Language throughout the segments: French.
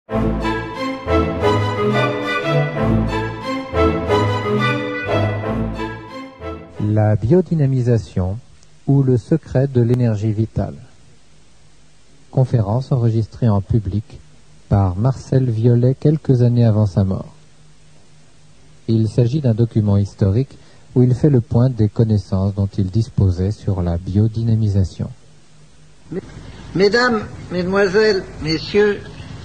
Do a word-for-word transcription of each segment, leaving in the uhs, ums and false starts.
La biodynamisation ou le secret de l'énergie vitale. Conférence enregistrée en public par Marcel Violet quelques années avant sa mort. Il s'agit d'un document historique où il fait le point des connaissances dont il disposait sur la biodynamisation. Mesdames, Mesdemoiselles, Messieurs,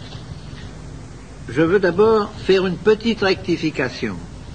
je veux d'abord faire une petite rectification.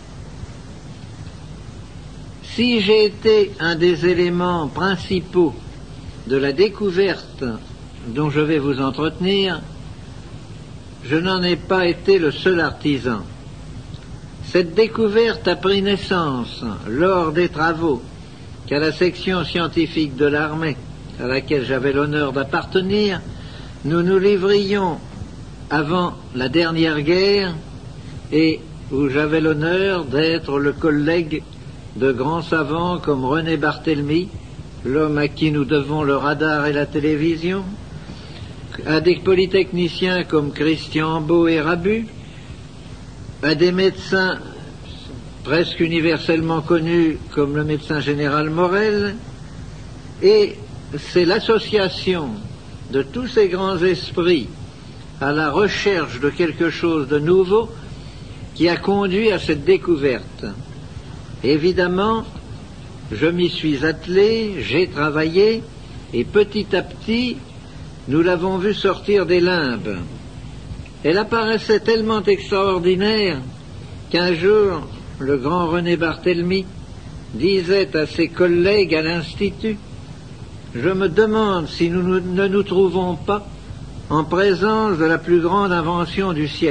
Si j'ai été un des éléments principaux de la découverte dont je vais vous entretenir, je n'en ai pas été le seul artisan. Cette découverte a pris naissance lors des travaux qu'à la section scientifique de l'armée, à laquelle j'avais l'honneur d'appartenir, nous nous livrions avant la dernière guerre et où j'avais l'honneur d'être le collègue de grands savants comme René Barthélemy, l'homme à qui nous devons le radar et la télévision, à des polytechniciens comme Christian Beau et Rabu, à des médecins presque universellement connus comme le médecin général Morel, et c'est l'association de tous ces grands esprits à la recherche de quelque chose de nouveau qui a conduit à cette découverte. Évidemment, je m'y suis attelé, j'ai travaillé, et petit à petit, nous l'avons vu sortir des limbes. Elle apparaissait tellement extraordinaire qu'un jour, le grand René Barthélemy disait à ses collègues à l'Institut: « Je me demande si nous ne nous trouvons pas en présence de la plus grande invention du siècle. »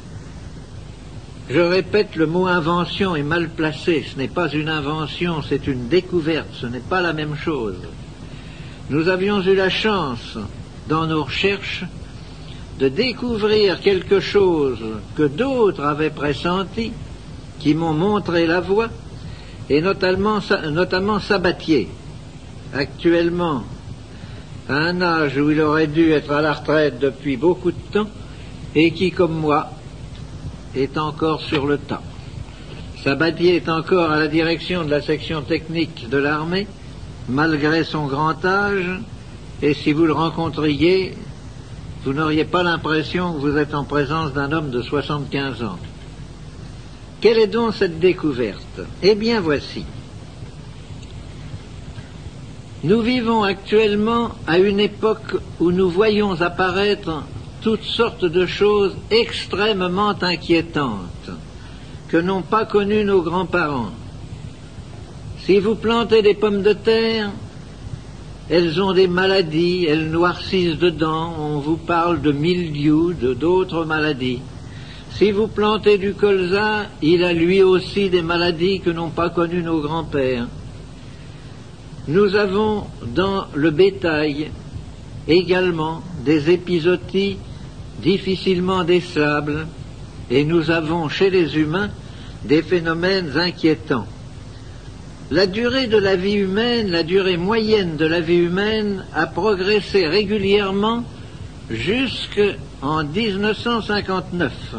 Je répète, le mot invention est mal placé. Ce n'est pas une invention, c'est une découverte. Ce n'est pas la même chose. Nous avions eu la chance, dans nos recherches, de découvrir quelque chose que d'autres avaient pressenti, qui m'ont montré la voie, et notamment, notamment Sabatier, actuellement, à un âge où il aurait dû être à la retraite depuis beaucoup de temps, et qui, comme moi, est encore sur le tas. Sabatier est encore à la direction de la section technique de l'armée, malgré son grand âge, et si vous le rencontriez, vous n'auriez pas l'impression que vous êtes en présence d'un homme de soixante-quinze ans. Quelle est donc cette découverte? Eh bien voici. Nous vivons actuellement à une époque où nous voyons apparaître toutes sortes de choses extrêmement inquiétantes que n'ont pas connues nos grands-parents. Si vous plantez des pommes de terre, elles ont des maladies, elles noircissent dedans, on vous parle de mildiou, de d'autres maladies. Si vous plantez du colza, il a lui aussi des maladies que n'ont pas connues nos grands-pères. Nous avons dans le bétail également des épizooties difficilement décelables, et nous avons chez les humains des phénomènes inquiétants. La durée de la vie humaine, la durée moyenne de la vie humaine a progressé régulièrement jusqu'en mille neuf cent cinquante-neuf.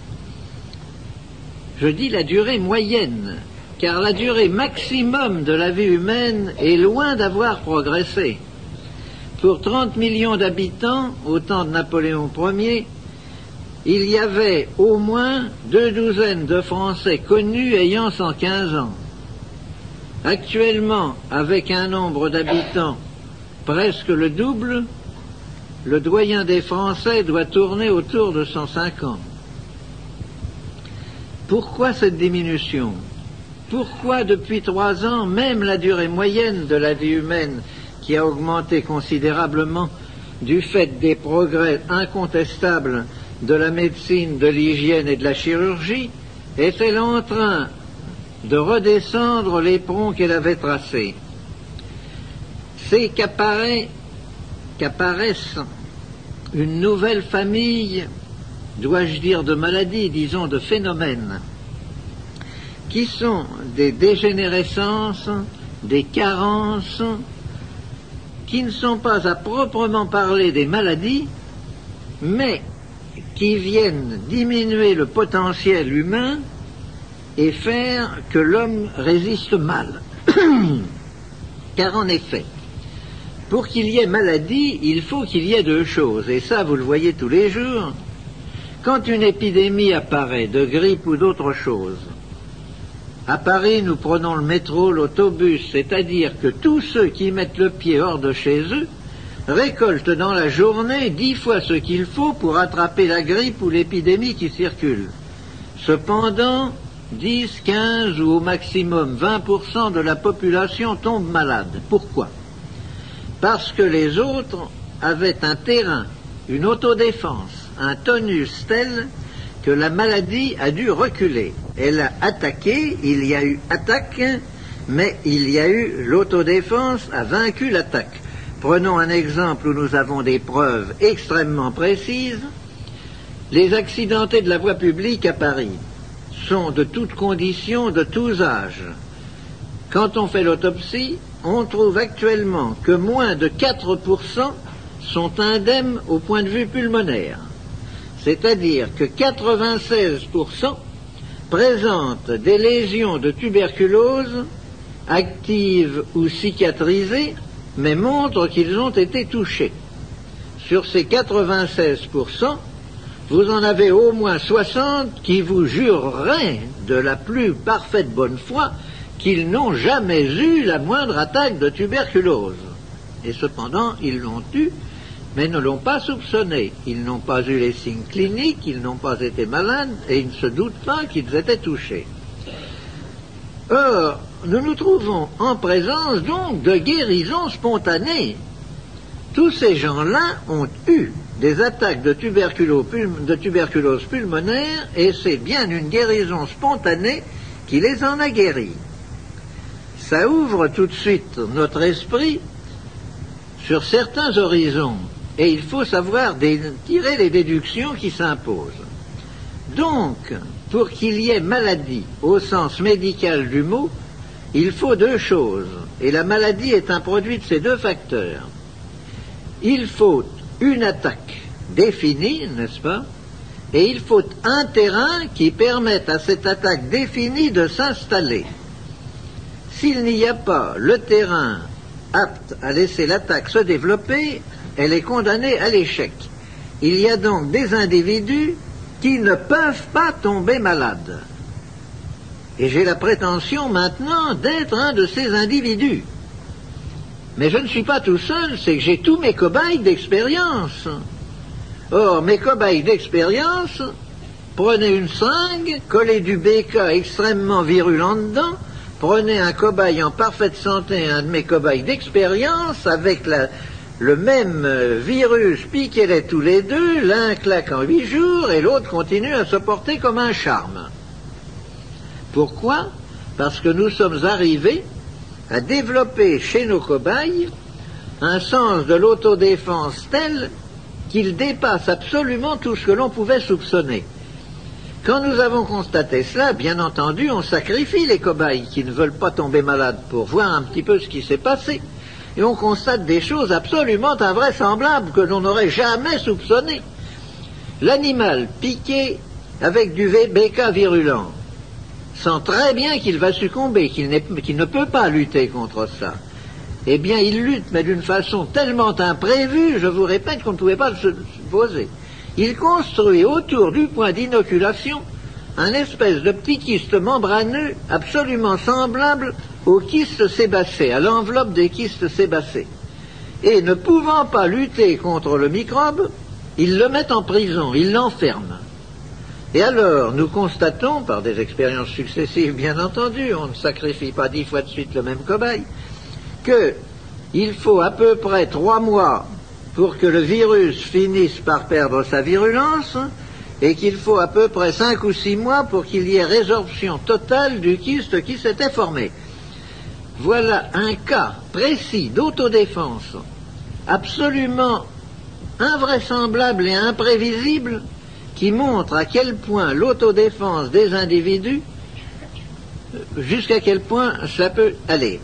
Je dis la durée moyenne, car la durée maximum de la vie humaine est loin d'avoir progressé. Pour trente millions d'habitants, au temps de Napoléon Ier, il y avait au moins deux douzaines de Français connus ayant cent quinze ans. Actuellement, avec un nombre d'habitants presque le double, le doyen des Français doit tourner autour de cent cinq ans. Pourquoi cette diminution? Pourquoi depuis trois ans, même la durée moyenne de la vie humaine, qui a augmenté considérablement du fait des progrès incontestables de la médecine, de l'hygiène et de la chirurgie, est-elle en train de redescendre l'éperon qu'elle avait tracé? C'est qu'apparaît, qu'apparaissent une nouvelle famille, dois-je dire de maladies, disons de phénomènes, qui sont des dégénérescences, des carences, qui ne sont pas à proprement parler des maladies, mais qui viennent diminuer le potentiel humain et faire que l'homme résiste mal. Car en effet, pour qu'il y ait maladie, il faut qu'il y ait deux choses, et ça vous le voyez tous les jours. Quand une épidémie apparaît, de grippe ou d'autre chose, à Paris, nous prenons le métro, l'autobus, c'est-à-dire que tous ceux qui mettent le pied hors de chez eux récoltent dans la journée dix fois ce qu'il faut pour attraper la grippe ou l'épidémie qui circule. Cependant, dix, quinze ou au maximum vingt pour cent de la population tombe malade. Pourquoi? Parce que les autres avaient un terrain, une autodéfense, un tonus tel que la maladie a dû reculer. Elle a attaqué, il y a eu attaque, mais il y a eu l'autodéfense a vaincu l'attaque. Prenons un exemple où nous avons des preuves extrêmement précises. Les accidentés de la voie publique à Paris sont de toutes conditions, de tous âges. Quand on fait l'autopsie, on trouve actuellement que moins de quatre pour cent sont indemnes au point de vue pulmonaire. C'est-à-dire que quatre-vingt-seize pour cent présentent des lésions de tuberculose actives ou cicatrisées, mais montrent qu'ils ont été touchés. Sur ces quatre-vingt-seize pour cent, vous en avez au moins soixante qui vous jureraient de la plus parfaite bonne foi qu'ils n'ont jamais eu la moindre attaque de tuberculose. Et cependant, ils l'ont eu, mais ne l'ont pas soupçonné. Ils n'ont pas eu les signes cliniques, ils n'ont pas été malades, et ils ne se doutent pas qu'ils étaient touchés. Or, nous nous trouvons en présence donc de guérisons spontanées. Tous ces gens-là ont eu des attaques de tuberculose, de tuberculose pulmonaire, et c'est bien une guérison spontanée qui les en a guéris. Ça ouvre tout de suite notre esprit sur certains horizons, et il faut savoir tirer les déductions qui s'imposent. Donc, pour qu'il y ait maladie au sens médical du mot, il faut deux choses, et la maladie est un produit de ces deux facteurs. Il faut une attaque définie, n'est-ce pas? Et il faut un terrain qui permette à cette attaque définie de s'installer. S'il n'y a pas le terrain apte à laisser l'attaque se développer, elle est condamnée à l'échec. Il y a donc des individus qui ne peuvent pas tomber malades. Et j'ai la prétention maintenant d'être un de ces individus. Mais je ne suis pas tout seul, c'est que j'ai tous mes cobayes d'expérience. Or, mes cobayes d'expérience, prenez une seringue, collez du B K extrêmement virulent dedans, prenez un cobaye en parfaite santé, un de mes cobayes d'expérience, avec la, le même virus, piquez-les tous les deux, l'un claque en huit jours et l'autre continue à se porter comme un charme. Pourquoi? Parce que nous sommes arrivés à développer chez nos cobayes un sens de l'autodéfense tel qu'il dépasse absolument tout ce que l'on pouvait soupçonner. Quand nous avons constaté cela, bien entendu, on sacrifie les cobayes qui ne veulent pas tomber malades pour voir un petit peu ce qui s'est passé. Et on constate des choses absolument invraisemblables que l'on n'aurait jamais soupçonnées. L'animal piqué avec du B K virulent sent très bien qu'il va succomber, qu'il, n'est, qu'il ne peut pas lutter contre ça. Eh bien, il lutte, mais d'une façon tellement imprévue, je vous répète, qu'on ne pouvait pas le supposer. Il construit autour du point d'inoculation un espèce de petit kyste membraneux absolument semblable au kyste sébacé, à l'enveloppe des kystes sébacés. Et ne pouvant pas lutter contre le microbe, il le met en prison, il l'enferme. Et alors, nous constatons, par des expériences successives bien entendu, on ne sacrifie pas dix fois de suite le même cobaye, qu'il faut à peu près trois mois pour que le virus finisse par perdre sa virulence, et qu'il faut à peu près cinq ou six mois pour qu'il y ait résorption totale du kyste qui s'était formé. Voilà un cas précis d'autodéfense, absolument invraisemblable et imprévisible, qui montre à quel point l'autodéfense des individus, jusqu'à quel point ça peut aller.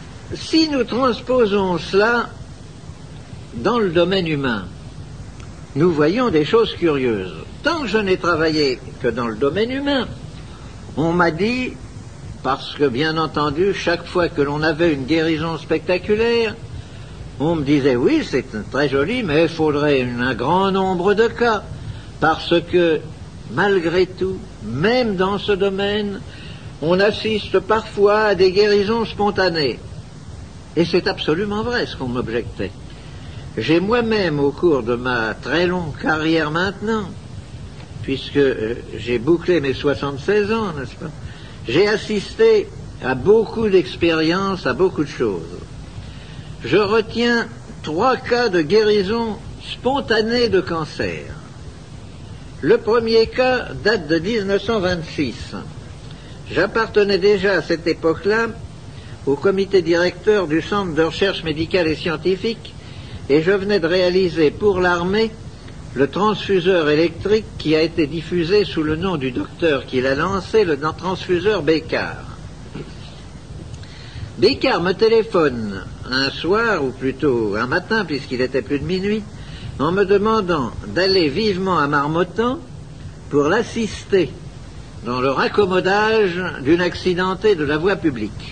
Si nous transposons cela dans le domaine humain, nous voyons des choses curieuses. Tant que je n'ai travaillé que dans le domaine humain, on m'a dit, parce que bien entendu, chaque fois que l'on avait une guérison spectaculaire, on me disait, oui, c'est très joli, mais il faudrait une, un grand nombre de cas, parce que, malgré tout, même dans ce domaine, on assiste parfois à des guérisons spontanées. Et c'est absolument vrai ce qu'on m'objectait. J'ai moi-même, au cours de ma très longue carrière maintenant, puisque euh, j'ai bouclé mes soixante-seize ans, n'est-ce pas, j'ai assisté à beaucoup d'expériences, à beaucoup de choses. Je retiens trois cas de guérison spontanée de cancer. Le premier cas date de mille neuf cent vingt-six. J'appartenais déjà à cette époque-là au comité directeur du Centre de recherche médicale et scientifique et je venais de réaliser pour l'armée le transfuseur électrique qui a été diffusé sous le nom du docteur qui l'a lancé, le transfuseur Bécard. Bécard me téléphone un soir, ou plutôt un matin, puisqu'il était plus de minuit, en me demandant d'aller vivement à Marmottan pour l'assister dans le raccommodage d'une accidentée de la voie publique.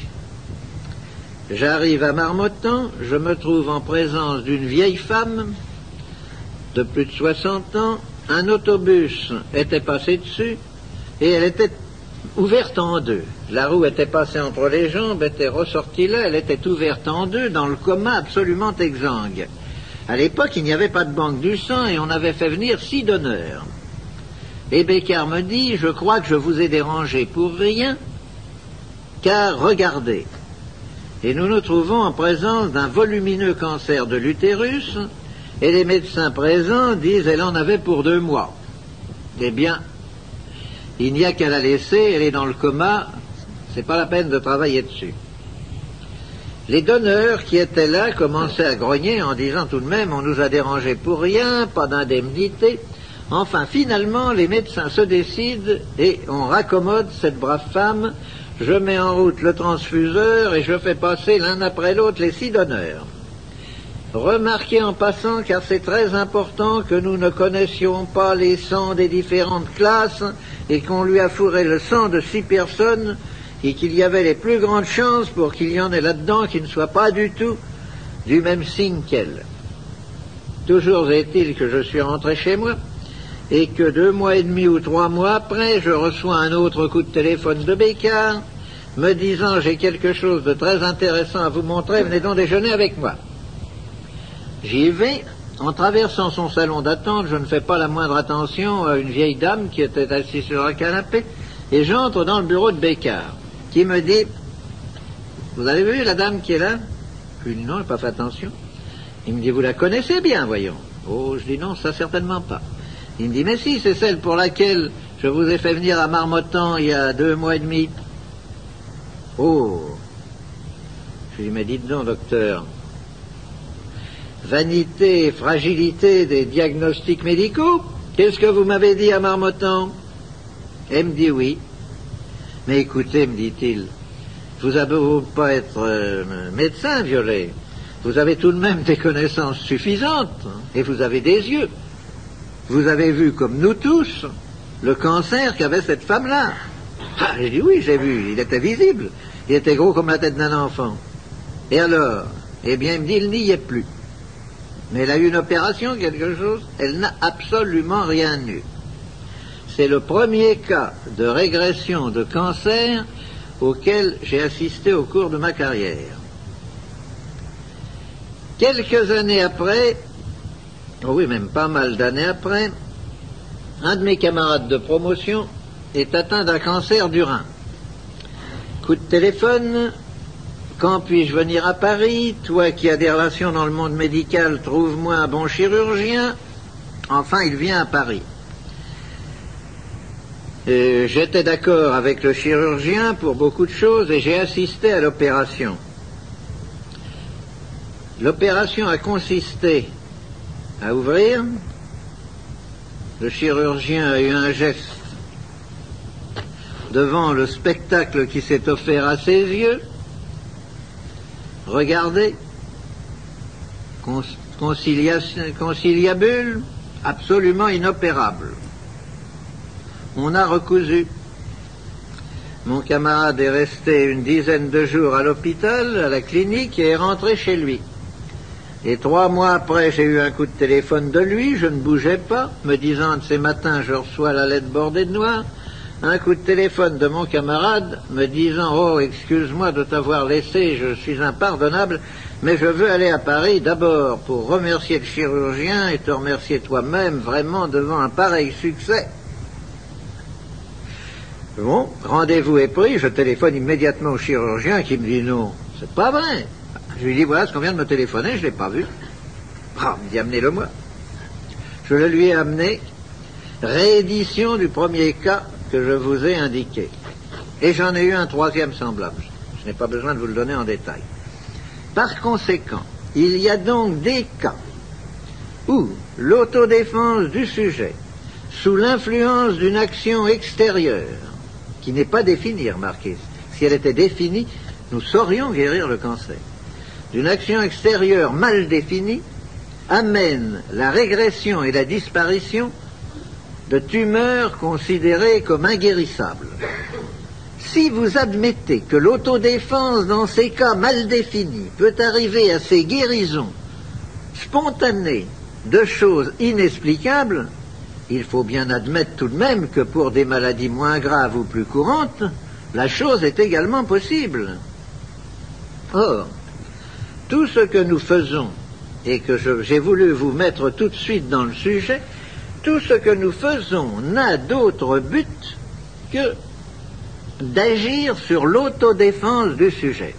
J'arrive à Marmottan, je me trouve en présence d'une vieille femme de plus de soixante ans, un autobus était passé dessus et elle était ouverte en deux. La roue était passée entre les jambes, était ressortie là, elle était ouverte en deux dans le coma absolument exsangue. À l'époque, il n'y avait pas de banque du sang et on avait fait venir six donneurs. Et Bécard me dit, je crois que je vous ai dérangé pour rien, car regardez. Et nous nous trouvons en présence d'un volumineux cancer de l'utérus, et les médecins présents disent elle en avait pour deux mois. Eh bien, il n'y a qu'à la laisser, elle est dans le coma, c'est pas la peine de travailler dessus. Les donneurs qui étaient là commençaient à grogner en disant tout de même on nous a dérangé pour rien, pas d'indemnité. Enfin, finalement, les médecins se décident et on raccommode cette brave femme. Je mets en route le transfuseur et je fais passer l'un après l'autre les six donneurs. Remarquez en passant, car c'est très important, que nous ne connaissions pas les sangs des différentes classes et qu'on lui a fourré le sang de six personnes et qu'il y avait les plus grandes chances pour qu'il y en ait là-dedans qui ne soient pas du tout du même signe qu'elle. Toujours est-il que je suis rentré chez moi et que deux mois et demi ou trois mois après, je reçois un autre coup de téléphone de Bécard me disant « J'ai quelque chose de très intéressant à vous montrer, venez donc déjeuner avec moi ». J'y vais. En traversant son salon d'attente, je ne fais pas la moindre attention à une vieille dame qui était assise sur un canapé et j'entre dans le bureau de Bécard qui me dit « Vous avez vu la dame qui est là ?» Je lui dis « Non, je n'ai pas fait attention ». Il me dit « Vous la connaissez bien, voyons ». Oh, je dis « Non, ça certainement pas ». Il me dit « Mais si, c'est celle pour laquelle je vous ai fait venir à Marmottan il y a deux mois et demi. » Oh. Je lui dis « Mais dites donc, docteur, vanité et fragilité des diagnostics médicaux, qu'est-ce que vous m'avez dit à Marmottan ?» Elle me dit « Oui. » « Mais écoutez, me dit-il, vous avez beau pas être euh, médecin, Violet, vous avez tout de même des connaissances suffisantes, hein, et vous avez des yeux. Vous avez vu, comme nous tous, le cancer qu'avait cette femme-là. Ah, j'ai dit oui, j'ai vu, il était visible, il était gros comme la tête d'un enfant. Et alors, eh bien, il me dit, il n'y est plus. Mais elle a eu une opération, quelque chose, elle n'a absolument rien eu. C'est le premier cas de régression de cancer auquel j'ai assisté au cours de ma carrière. Quelques années après, oh oui, même pas mal d'années après, un de mes camarades de promotion est atteint d'un cancer du rein. Coup de téléphone, quand puis-je venir à Paris? Toi qui as des relations dans le monde médical, trouve-moi un bon chirurgien. Enfin, il vient à Paris. Euh, j'étais d'accord avec le chirurgien pour beaucoup de choses et j'ai assisté à l'opération. L'opération a consisté à ouvrir. Le chirurgien a eu un geste devant le spectacle qui s'est offert à ses yeux. Regardez, conciliation, conciliabule, absolument inopérable. On a recousu. Mon camarade est resté une dizaine de jours à l'hôpital, à la clinique, et est rentré chez lui. Et trois mois après, j'ai eu un coup de téléphone de lui, je ne bougeais pas, me disant un de ces matins, je reçois la lettre bordée de noir. Un coup de téléphone de mon camarade me disant « Oh, excuse-moi de t'avoir laissé, je suis impardonnable, mais je veux aller à Paris d'abord pour remercier le chirurgien et te remercier toi-même vraiment devant un pareil succès. » Bon, rendez-vous est pris, je téléphone immédiatement au chirurgien qui me dit « Non, c'est pas vrai. » Je lui dis « Voilà ce qu'on vient de me téléphoner, je ne l'ai pas vu. » Ah, il me dit « Amenez-le-moi. » Je le lui ai amené, réédition du premier cas que je vous ai indiqué. Et j'en ai eu un troisième semblable. Je n'ai pas besoin de vous le donner en détail. Par conséquent, il y a donc des cas où l'autodéfense du sujet, sous l'influence d'une action extérieure, qui n'est pas définie, remarquez, si elle était définie, nous saurions guérir le cancer, d'une action extérieure mal définie, amène la régression et la disparition de tumeurs considérées comme inguérissables. Si vous admettez que l'autodéfense dans ces cas mal définis peut arriver à ces guérisons spontanées de choses inexplicables, il faut bien admettre tout de même que pour des maladies moins graves ou plus courantes, la chose est également possible. Or, tout ce que nous faisons, et que je, j'ai voulu vous mettre tout de suite dans le sujet, tout ce que nous faisons n'a d'autre but que d'agir sur l'autodéfense du sujet.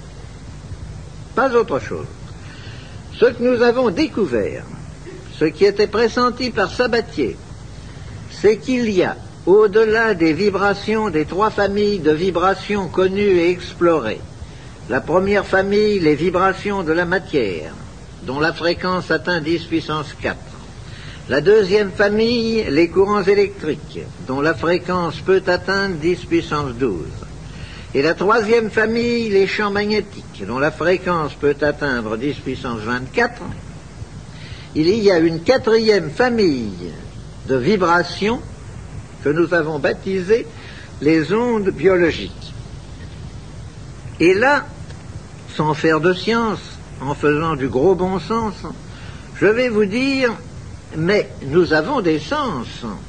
Pas autre chose. Ce que nous avons découvert, ce qui était pressenti par Sabatier, c'est qu'il y a, au-delà des vibrations, des trois familles de vibrations connues et explorées, la première famille, les vibrations de la matière, dont la fréquence atteint dix puissance quatre. La deuxième famille, les courants électriques, dont la fréquence peut atteindre dix puissance douze. Et la troisième famille, les champs magnétiques, dont la fréquence peut atteindre dix puissance vingt-quatre. Il y a une quatrième famille de vibrations que nous avons baptisées les ondes biologiques. Et là, sans faire de science, en faisant du gros bon sens, je vais vous dire, mais nous avons des sens.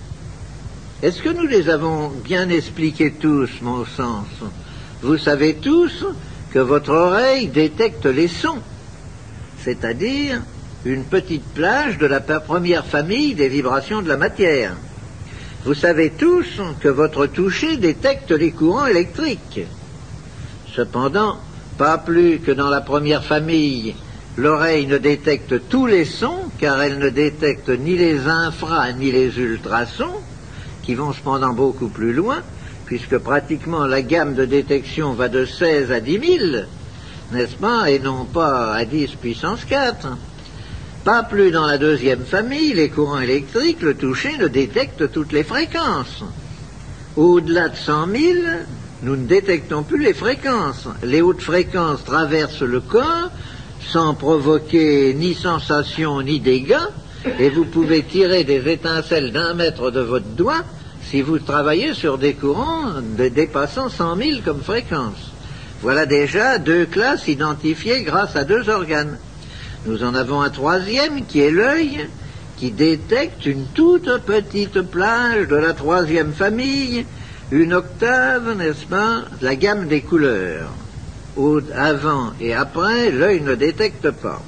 Est-ce que nous les avons bien expliqués tous, mon sens? Vous savez tous que votre oreille détecte les sons, c'est-à-dire une petite plage de la première famille des vibrations de la matière. Vous savez tous que votre toucher détecte les courants électriques. Cependant, pas plus que dans la première famille, l'oreille ne détecte tous les sons, car elle ne détecte ni les infra ni les ultrasons, qui vont cependant beaucoup plus loin, puisque pratiquement la gamme de détection va de seize à dix mille, n'est-ce pas, et non pas à dix puissance quatre. Pas plus dans la deuxième famille, les courants électriques, le toucher ne détecte toutes les fréquences. Au-delà de cent mille, nous ne détectons plus les fréquences. Les hautes fréquences traversent le corps sans provoquer ni sensation ni dégâts, et vous pouvez tirer des étincelles d'un mètre de votre doigt si vous travaillez sur des courants de dépassant cent mille comme fréquence. Voilà déjà deux classes identifiées grâce à deux organes. Nous en avons un troisième qui est l'œil, qui détecte une toute petite plage de la troisième famille, une octave, n'est-ce pas, la gamme des couleurs. Au, avant et après, l'œil ne détecte pas.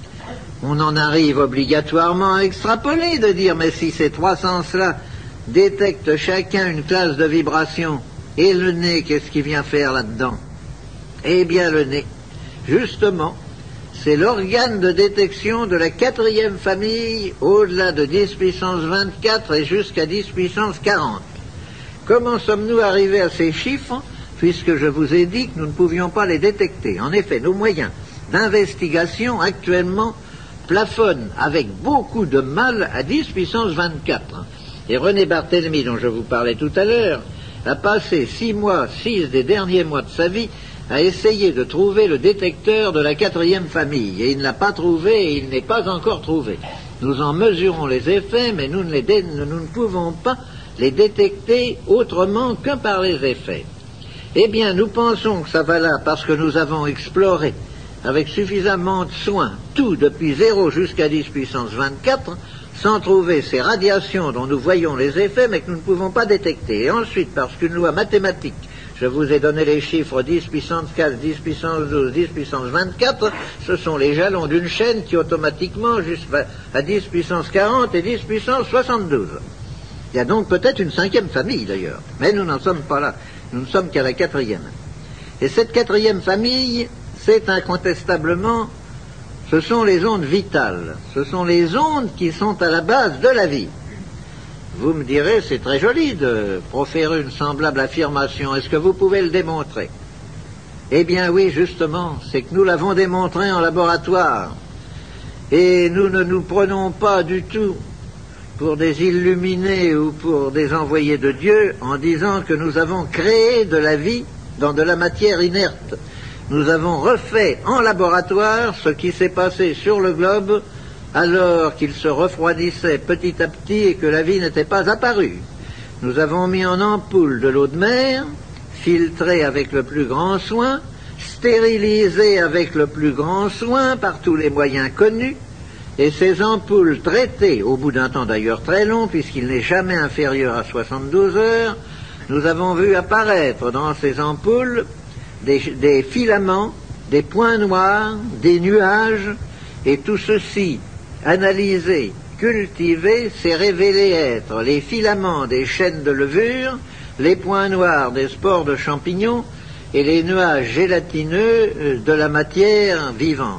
On en arrive obligatoirement à extrapoler, de dire, mais si ces trois sens-là détectent chacun une classe de vibration, et le nez, qu'est-ce qu'il vient faire là-dedans? Eh bien, le nez, justement, c'est l'organe de détection de la quatrième famille, au-delà de dix puissance vingt-quatre et jusqu'à dix puissance quarante. Comment sommes-nous arrivés à ces chiffres, puisque je vous ai dit que nous ne pouvions pas les détecter? En effet, nos moyens d'investigation actuellement plafonnent avec beaucoup de mal à dix puissance vingt-quatre. Et René Barthélemy, dont je vous parlais tout à l'heure, a passé six mois, six des derniers mois de sa vie, à essayer de trouver le détecteur de la quatrième famille. Et il ne l'a pas trouvé et il n'est pas encore trouvé. Nous en mesurons les effets, mais nous ne, les dé- nous ne pouvons pas les détecter autrement que par les effets. Eh bien, nous pensons que ça va là parce que nous avons exploré avec suffisamment de soin tout depuis zéro jusqu'à dix puissance vingt-quatre, sans trouver ces radiations dont nous voyons les effets, mais que nous ne pouvons pas détecter. Et ensuite, parce qu'une loi mathématique, je vous ai donné les chiffres dix puissance quatre, dix puissance douze, dix puissance vingt-quatre, ce sont les jalons d'une chaîne qui automatiquement, jusqu'à à dix puissance quarante et dix puissance soixante-douze. Il y a donc peut-être une cinquième famille d'ailleurs, mais nous n'en sommes pas là, nous ne sommes qu'à la quatrième. Et cette quatrième famille, c'est incontestablement, ce sont les ondes vitales, ce sont les ondes qui sont à la base de la vie. Vous me direz, c'est très joli de proférer une semblable affirmation, est-ce que vous pouvez le démontrer? Eh bien oui, justement, c'est que nous l'avons démontré en laboratoire, et nous ne nous prenons pas du tout pour des illuminés ou pour des envoyés de Dieu en disant que nous avons créé de la vie dans de la matière inerte. Nous avons refait en laboratoire ce qui s'est passé sur le globe alors qu'il se refroidissait petit à petit et que la vie n'était pas apparue. Nous avons mis en ampoule de l'eau de mer, filtrée avec le plus grand soin, stérilisée avec le plus grand soin par tous les moyens connus, et ces ampoules traitées, au bout d'un temps d'ailleurs très long, puisqu'il n'est jamais inférieur à soixante-douze heures, nous avons vu apparaître dans ces ampoules des, des filaments, des points noirs, des nuages, et tout ceci, analysé, cultivé, s'est révélé être les filaments des chaînes de levure, les points noirs des spores de champignons, et les nuages gélatineux de la matière vivante.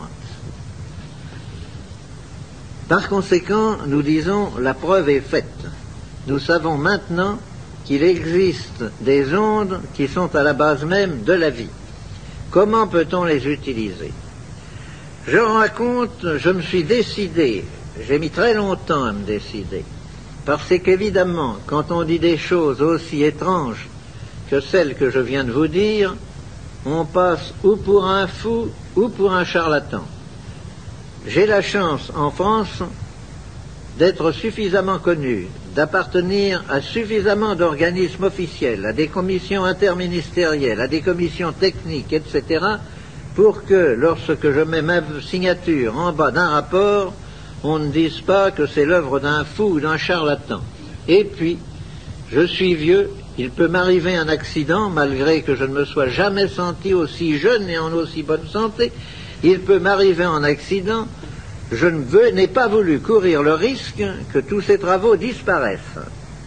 Par conséquent, nous disons, la preuve est faite. Nous savons maintenant qu'il existe des ondes qui sont à la base même de la vie. Comment peut-on les utiliser? Je raconte, je me suis décidé, j'ai mis très longtemps à me décider, parce qu'évidemment, quand on dit des choses aussi étranges que celles que je viens de vous dire, on passe ou pour un fou ou pour un charlatan. J'ai la chance, en France, d'être suffisamment connu, d'appartenir à suffisamment d'organismes officiels, à des commissions interministérielles, à des commissions techniques, et cetera, pour que, lorsque je mets ma signature en bas d'un rapport, on ne dise pas que c'est l'œuvre d'un fou ou d'un charlatan. Et puis, je suis vieux, il peut m'arriver un accident, malgré que je ne me sois jamais senti aussi jeune et en aussi bonne santé, il peut m'arriver un accident, je ne veux, n'ai pas voulu courir le risque que tous ces travaux disparaissent.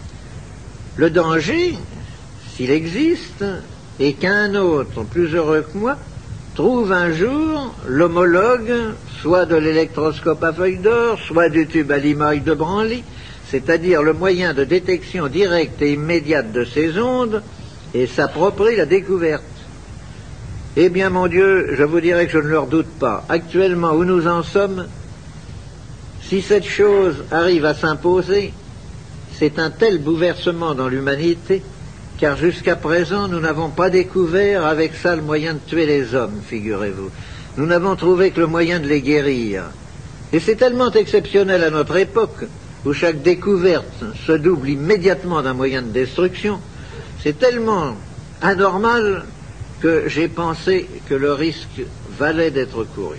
Le danger, s'il existe, est qu'un autre, plus heureux que moi, trouve un jour l'homologue, soit de l'électroscope à feuille d'or, soit du tube à limaille de Branly, c'est-à-dire le moyen de détection directe et immédiate de ces ondes, et s'approprie la découverte. Eh bien, mon Dieu, je vous dirais que je ne leur doute pas. Actuellement, où nous en sommes, si cette chose arrive à s'imposer, c'est un tel bouleversement dans l'humanité, car jusqu'à présent, nous n'avons pas découvert avec ça le moyen de tuer les hommes, figurez-vous. Nous n'avons trouvé que le moyen de les guérir. Et c'est tellement exceptionnel à notre époque, où chaque découverte se double immédiatement d'un moyen de destruction, c'est tellement anormal que j'ai pensé que le risque valait d'être couru.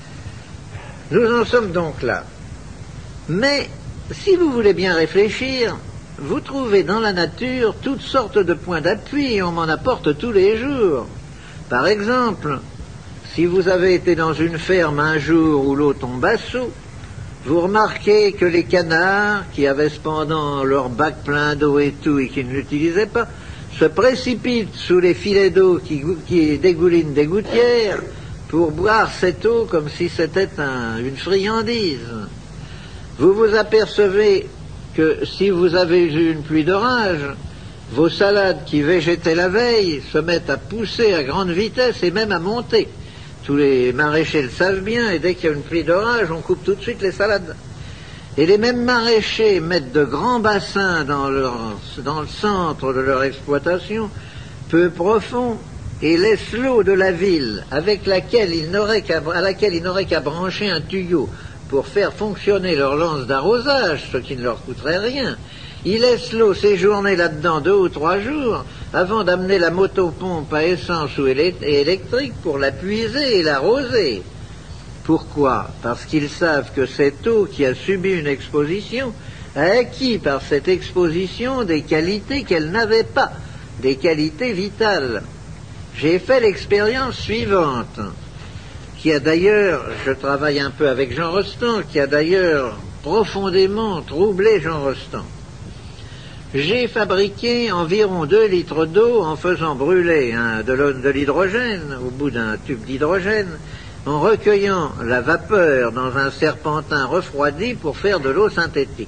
Nous en sommes donc là. Mais, si vous voulez bien réfléchir, vous trouvez dans la nature toutes sortes de points d'appui et on m'en apporte tous les jours. Par exemple, si vous avez été dans une ferme un jour où l'eau tombe à seau, vous remarquez que les canards, qui avaient cependant leur bac plein d'eau et tout et qui ne l'utilisaient pas, se précipitent sous les filets d'eau qui, qui dégoulinent des gouttières pour boire cette eau comme si c'était un, une friandise. Vous vous apercevez que si vous avez eu une pluie d'orage, vos salades qui végétaient la veille se mettent à pousser à grande vitesse et même à monter. Tous les maraîchers le savent bien, et dès qu'il y a une pluie d'orage, on coupe tout de suite les salades. Et les mêmes maraîchers mettent de grands bassins dans, leur, dans le centre de leur exploitation, peu profonds, et laissent l'eau de la ville, avec laquelle ils n'auraient qu'à, à laquelle ils n'auraient qu'à brancher un tuyau pour faire fonctionner leur lance d'arrosage, ce qui ne leur coûterait rien. Ils laissent l'eau séjourner là-dedans deux ou trois jours avant d'amener la motopompe à essence ou électrique pour la puiser et l'arroser. Pourquoi? Parce qu'ils savent que cette eau qui a subi une exposition a acquis par cette exposition des qualités qu'elle n'avait pas, des qualités vitales. J'ai fait l'expérience suivante, qui a d'ailleurs, je travaille un peu avec Jean Rostand, qui a d'ailleurs profondément troublé Jean Rostand. J'ai fabriqué environ deux litres d'eau en faisant brûler hein, de l'hydrogène au bout d'un tube d'hydrogène, en recueillant la vapeur dans un serpentin refroidi pour faire de l'eau synthétique.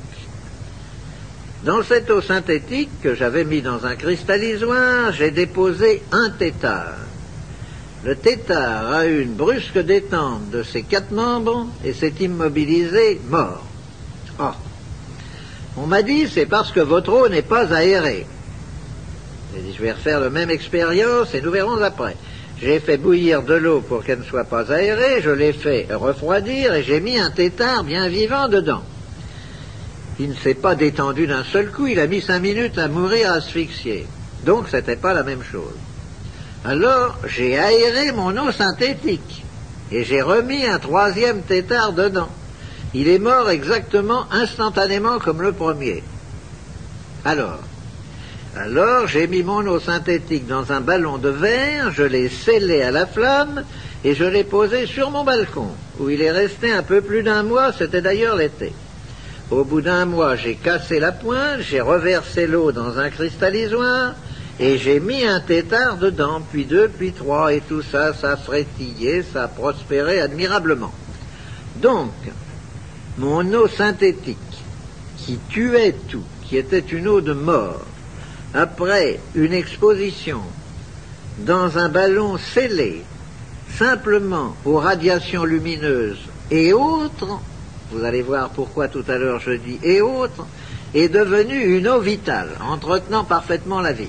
Dans cette eau synthétique que j'avais mis dans un cristallisoire, j'ai déposé un tétard. Le tétard a eu une brusque détente de ses quatre membres et s'est immobilisé mort. Oh. On m'a dit, c'est parce que votre eau n'est pas aérée. J'ai dit, je vais refaire la même expérience et nous verrons après. J'ai fait bouillir de l'eau pour qu'elle ne soit pas aérée, je l'ai fait refroidir et j'ai mis un tétard bien vivant dedans. Il ne s'est pas détendu d'un seul coup, il a mis cinq minutes à mourir asphyxié. Donc c'était pas la même chose. Alors j'ai aéré mon eau synthétique et j'ai remis un troisième tétard dedans. Il est mort exactement instantanément comme le premier. Alors, alors j'ai mis mon eau synthétique dans un ballon de verre, je l'ai scellé à la flamme et je l'ai posé sur mon balcon, où il est resté un peu plus d'un mois, c'était d'ailleurs l'été. Au bout d'un mois, j'ai cassé la pointe, j'ai reversé l'eau dans un cristallisoire et j'ai mis un tétard dedans, puis deux, puis trois, et tout ça, ça a frétillé, ça a prospéré admirablement. Donc, mon eau synthétique, qui tuait tout, qui était une eau de mort, après une exposition dans un ballon scellé, simplement aux radiations lumineuses et autres, vous allez voir pourquoi tout à l'heure je dis et autres, est devenue une eau vitale, entretenant parfaitement la vie.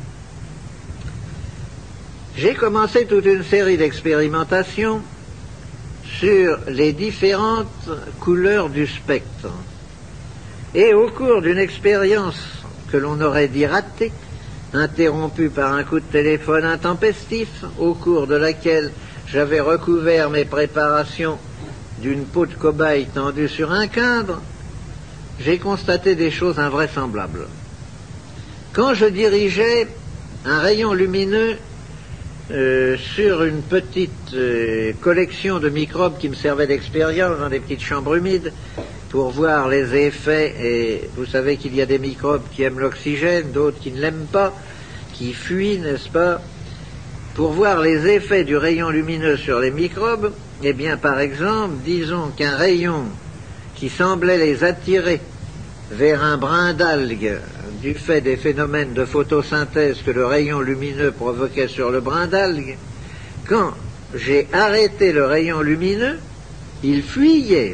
J'ai commencé toute une série d'expérimentations sur les différentes couleurs du spectre. Et au cours d'une expérience que l'on aurait dit ratée, interrompue par un coup de téléphone intempestif, au cours de laquelle j'avais recouvert mes préparations d'une peau de cobaye tendue sur un cadre, j'ai constaté des choses invraisemblables. Quand je dirigeais un rayon lumineux Euh, sur une petite euh, collection de microbes qui me servait d'expérience dans des petites chambres humides pour voir les effets, et vous savez qu'il y a des microbes qui aiment l'oxygène, d'autres qui ne l'aiment pas, qui fuient, n'est-ce pas? Pour voir les effets du rayon lumineux sur les microbes, eh bien par exemple, disons qu'un rayon qui semblait les attirer vers un brin d'algue du fait des phénomènes de photosynthèse que le rayon lumineux provoquait sur le brin d'algue, quand j'ai arrêté le rayon lumineux, il fuyait.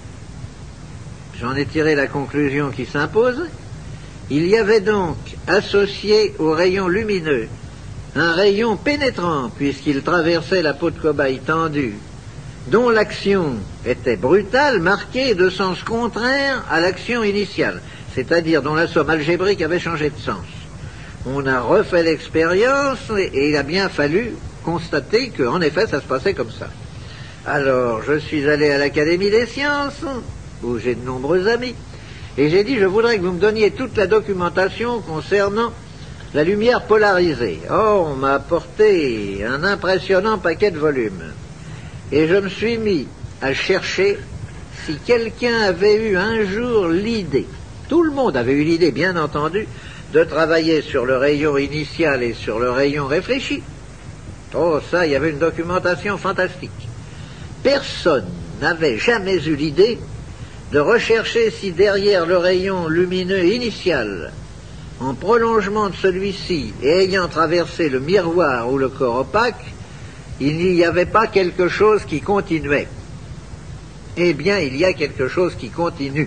J'en ai tiré la conclusion qui s'impose. Il y avait donc associé au rayon lumineux un rayon pénétrant, puisqu'il traversait la peau de cobaye tendue, dont l'action était brutale, marquée de sens contraire à l'action initiale, c'est-à-dire dont la somme algébrique avait changé de sens. On a refait l'expérience et il a bien fallu constater qu'en effet ça se passait comme ça. Alors je suis allé à l'Académie des sciences, où j'ai de nombreux amis, et j'ai dit je voudrais que vous me donniez toute la documentation concernant la lumière polarisée. Or on m'a apporté un impressionnant paquet de volumes. Et je me suis mis à chercher si quelqu'un avait eu un jour l'idée, tout le monde avait eu l'idée, bien entendu, de travailler sur le rayon initial et sur le rayon réfléchi. Oh, ça, il y avait une documentation fantastique. Personne n'avait jamais eu l'idée de rechercher si derrière le rayon lumineux initial, en prolongement de celui-ci et ayant traversé le miroir ou le corps opaque, il n'y avait pas quelque chose qui continuait. Eh bien, il y a quelque chose qui continue.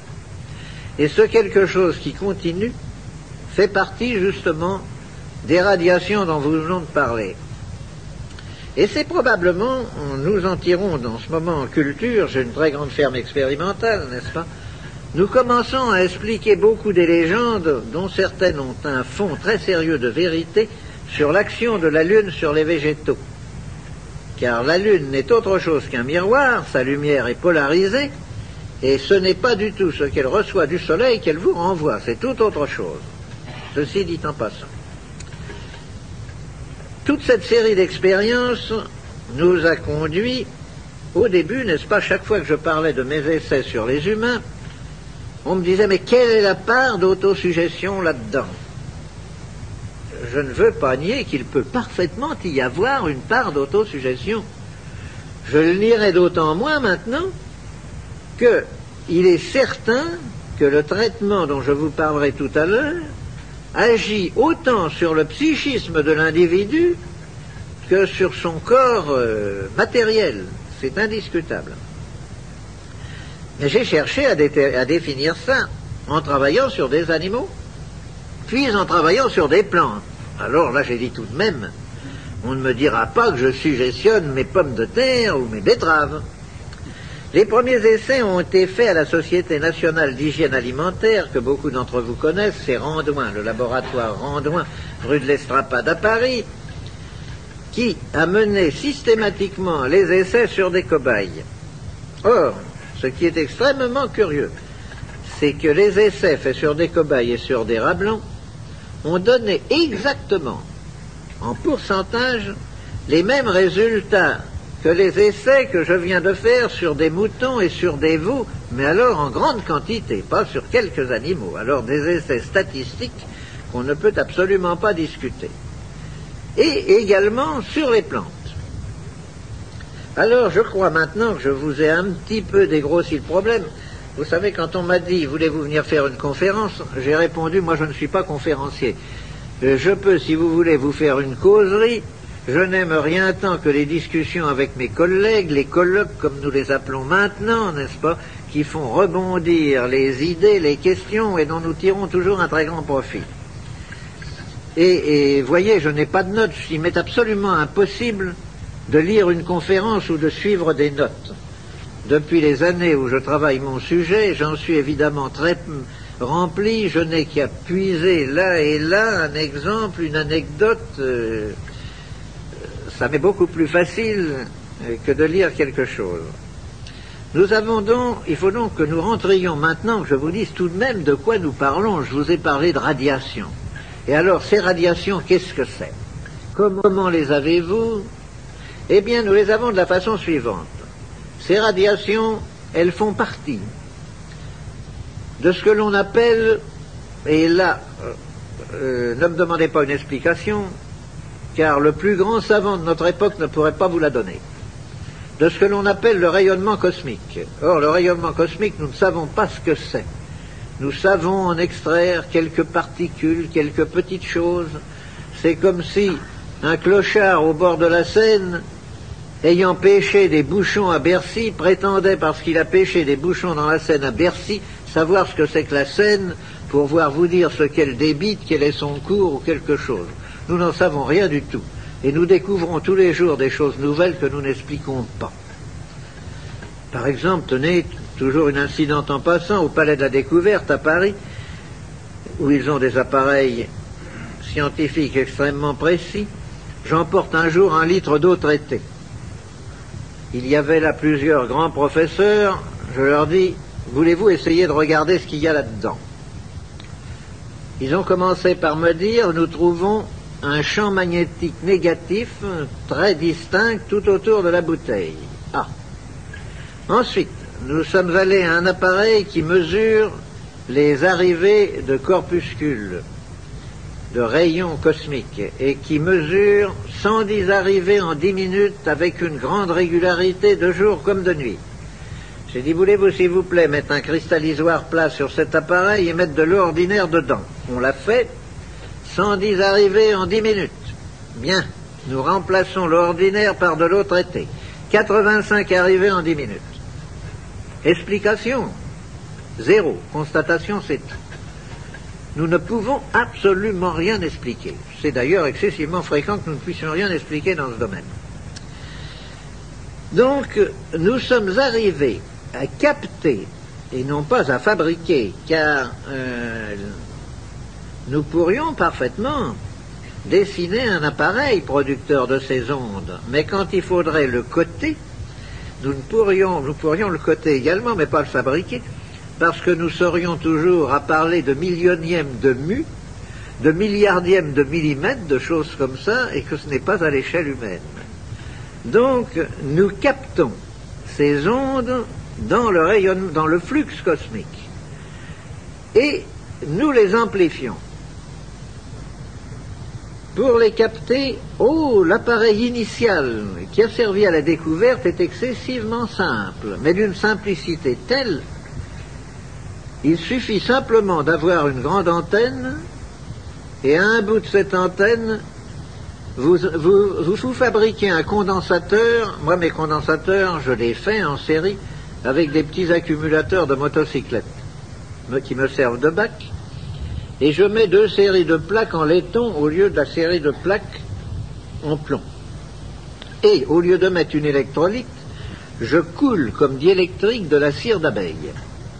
Et ce quelque chose qui continue fait partie justement des radiations dont vous venons de parler. Et c'est probablement, nous en tirons dans ce moment en culture, j'ai une très grande ferme expérimentale, n'est-ce pas? Nous commençons à expliquer beaucoup des légendes dont certaines ont un fond très sérieux de vérité sur l'action de la Lune sur les végétaux. Car la Lune n'est autre chose qu'un miroir, sa lumière est polarisée, et ce n'est pas du tout ce qu'elle reçoit du Soleil qu'elle vous renvoie, c'est tout autre chose. Ceci dit en passant. Toute cette série d'expériences nous a conduit, au début, n'est-ce pas, chaque fois que je parlais de mes essais sur les humains, on me disait, mais quelle est la part d'autosuggestion là-dedans? Je ne veux pas nier qu'il peut parfaitement y avoir une part d'autosuggestion. Je le nierai d'autant moins maintenant qu'il est certain que le traitement dont je vous parlerai tout à l'heure agit autant sur le psychisme de l'individu que sur son corps euh, matériel. C'est indiscutable. Mais j'ai cherché à, dé- à définir ça en travaillant sur des animaux, puis en travaillant sur des plantes. Alors là, j'ai dit tout de même, on ne me dira pas que je suggestionne mes pommes de terre ou mes betteraves. Les premiers essais ont été faits à la Société nationale d'hygiène alimentaire, que beaucoup d'entre vous connaissent, c'est Randouin, le laboratoire Randouin, rue de l'Estrapade à Paris, qui a mené systématiquement les essais sur des cobayes. Or, ce qui est extrêmement curieux, c'est que les essais faits sur des cobayes et sur des rats blancs ont donné exactement, en pourcentage, les mêmes résultats que les essais que je viens de faire sur des moutons et sur des veaux, mais alors en grande quantité, pas sur quelques animaux. Alors des essais statistiques qu'on ne peut absolument pas discuter. Et également sur les plantes. Alors je crois maintenant que je vous ai un petit peu dégrossi le problème. Vous savez, quand on m'a dit, voulez-vous venir faire une conférence, j'ai répondu, moi je ne suis pas conférencier. Je peux, si vous voulez, vous faire une causerie. Je n'aime rien tant que les discussions avec mes collègues, les colloques, comme nous les appelons maintenant, n'est-ce pas, qui font rebondir les idées, les questions, et dont nous tirons toujours un très grand profit. Et, et voyez, je n'ai pas de notes, il m'est absolument impossible de lire une conférence ou de suivre des notes. Depuis les années où je travaille mon sujet, j'en suis évidemment très rempli, je n'ai qu'à puiser là et là un exemple, une anecdote. Euh, ça m'est beaucoup plus facile que de lire quelque chose. Nous avons donc, il faut donc que nous rentrions maintenant, que je vous dise tout de même de quoi nous parlons. Je vous ai parlé de radiation. Et alors, ces radiations, qu'est-ce que c'est? Comment les avez-vous? Eh bien, nous les avons de la façon suivante. Ces radiations, elles font partie de ce que l'on appelle, et là, euh, ne me demandez pas une explication, car le plus grand savant de notre époque ne pourrait pas vous la donner, de ce que l'on appelle le rayonnement cosmique. Or, le rayonnement cosmique, nous ne savons pas ce que c'est. Nous savons en extraire quelques particules, quelques petites choses. C'est comme si un clochard au bord de la Seine, ayant pêché des bouchons à Bercy, prétendait, parce qu'il a pêché des bouchons dans la Seine à Bercy, savoir ce que c'est que la Seine, pour voir vous dire ce qu'elle débite, quel est son cours ou quelque chose. Nous n'en savons rien du tout. Et nous découvrons tous les jours des choses nouvelles que nous n'expliquons pas. Par exemple, tenez, toujours une incidente en passant, au Palais de la Découverte à Paris, où ils ont des appareils scientifiques extrêmement précis, j'emporte un jour un litre d'eau traitée. Il y avait là plusieurs grands professeurs, je leur dis, voulez-vous essayer de regarder ce qu'il y a là-dedans? Ils ont commencé par me dire, nous trouvons un champ magnétique négatif très distinct tout autour de la bouteille. Ah. Ensuite, nous sommes allés à un appareil qui mesure les arrivées de corpuscules, de rayons cosmiques, et qui mesure cent dix arrivées en dix minutes avec une grande régularité de jour comme de nuit. J'ai dit, voulez-vous s'il vous plaît mettre un cristallisoire plat sur cet appareil et mettre de l'eau ordinaire dedans? On l'a fait, cent dix arrivées en dix minutes. Bien, nous remplaçons l'eau ordinaire par de l'eau traitée. quatre-vingt-cinq arrivées en dix minutes. Explication? Zéro. Constatation, c'est tout. Nous ne pouvons absolument rien expliquer. C'est d'ailleurs excessivement fréquent que nous ne puissions rien expliquer dans ce domaine. Donc, nous sommes arrivés à capter, et non pas à fabriquer, car euh, nous pourrions parfaitement dessiner un appareil producteur de ces ondes, mais quand il faudrait le coter, nous, ne pourrions, nous pourrions le coter également, mais pas le fabriquer, parce que nous serions toujours à parler de millionième de mu, de milliardième de millimètre, de choses comme ça, et que ce n'est pas à l'échelle humaine. Donc, nous captons ces ondes dans le rayonnement, dans le flux cosmique, et nous les amplifions. Pour les capter, oh, l'appareil initial qui a servi à la découverte est excessivement simple, mais d'une simplicité telle, il suffit simplement d'avoir une grande antenne, et à un bout de cette antenne, vous, vous, vous, vous fabriquez un condensateur. Moi, mes condensateurs, je les fais en série avec des petits accumulateurs de motocyclettes qui me servent de bac. Et je mets deux séries de plaques en laiton au lieu de la série de plaques en plomb. Et au lieu de mettre une électrolyte, je coule comme diélectrique de la cire d'abeille.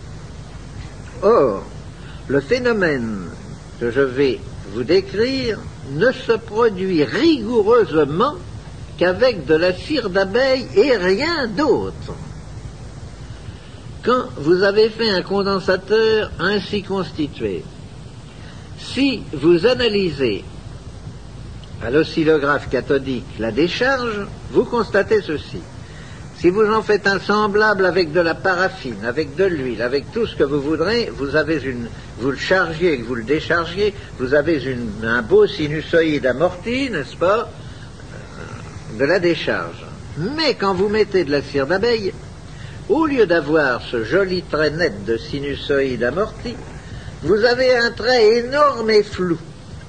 Or, le phénomène que je vais vous décrire ne se produit rigoureusement qu'avec de la cire d'abeille et rien d'autre. Quand vous avez fait un condensateur ainsi constitué, si vous analysez à l'oscillographe cathodique la décharge, vous constatez ceci. Si vous en faites un semblable avec de la paraffine, avec de l'huile, avec tout ce que vous voudrez, vous avez une, vous le chargiez et que vous le déchargiez, vous avez une, un beau sinusoïde amorti, n'est-ce pas, de la décharge. Mais quand vous mettez de la cire d'abeille, au lieu d'avoir ce joli trait net de sinusoïde amorti, vous avez un trait énorme et flou.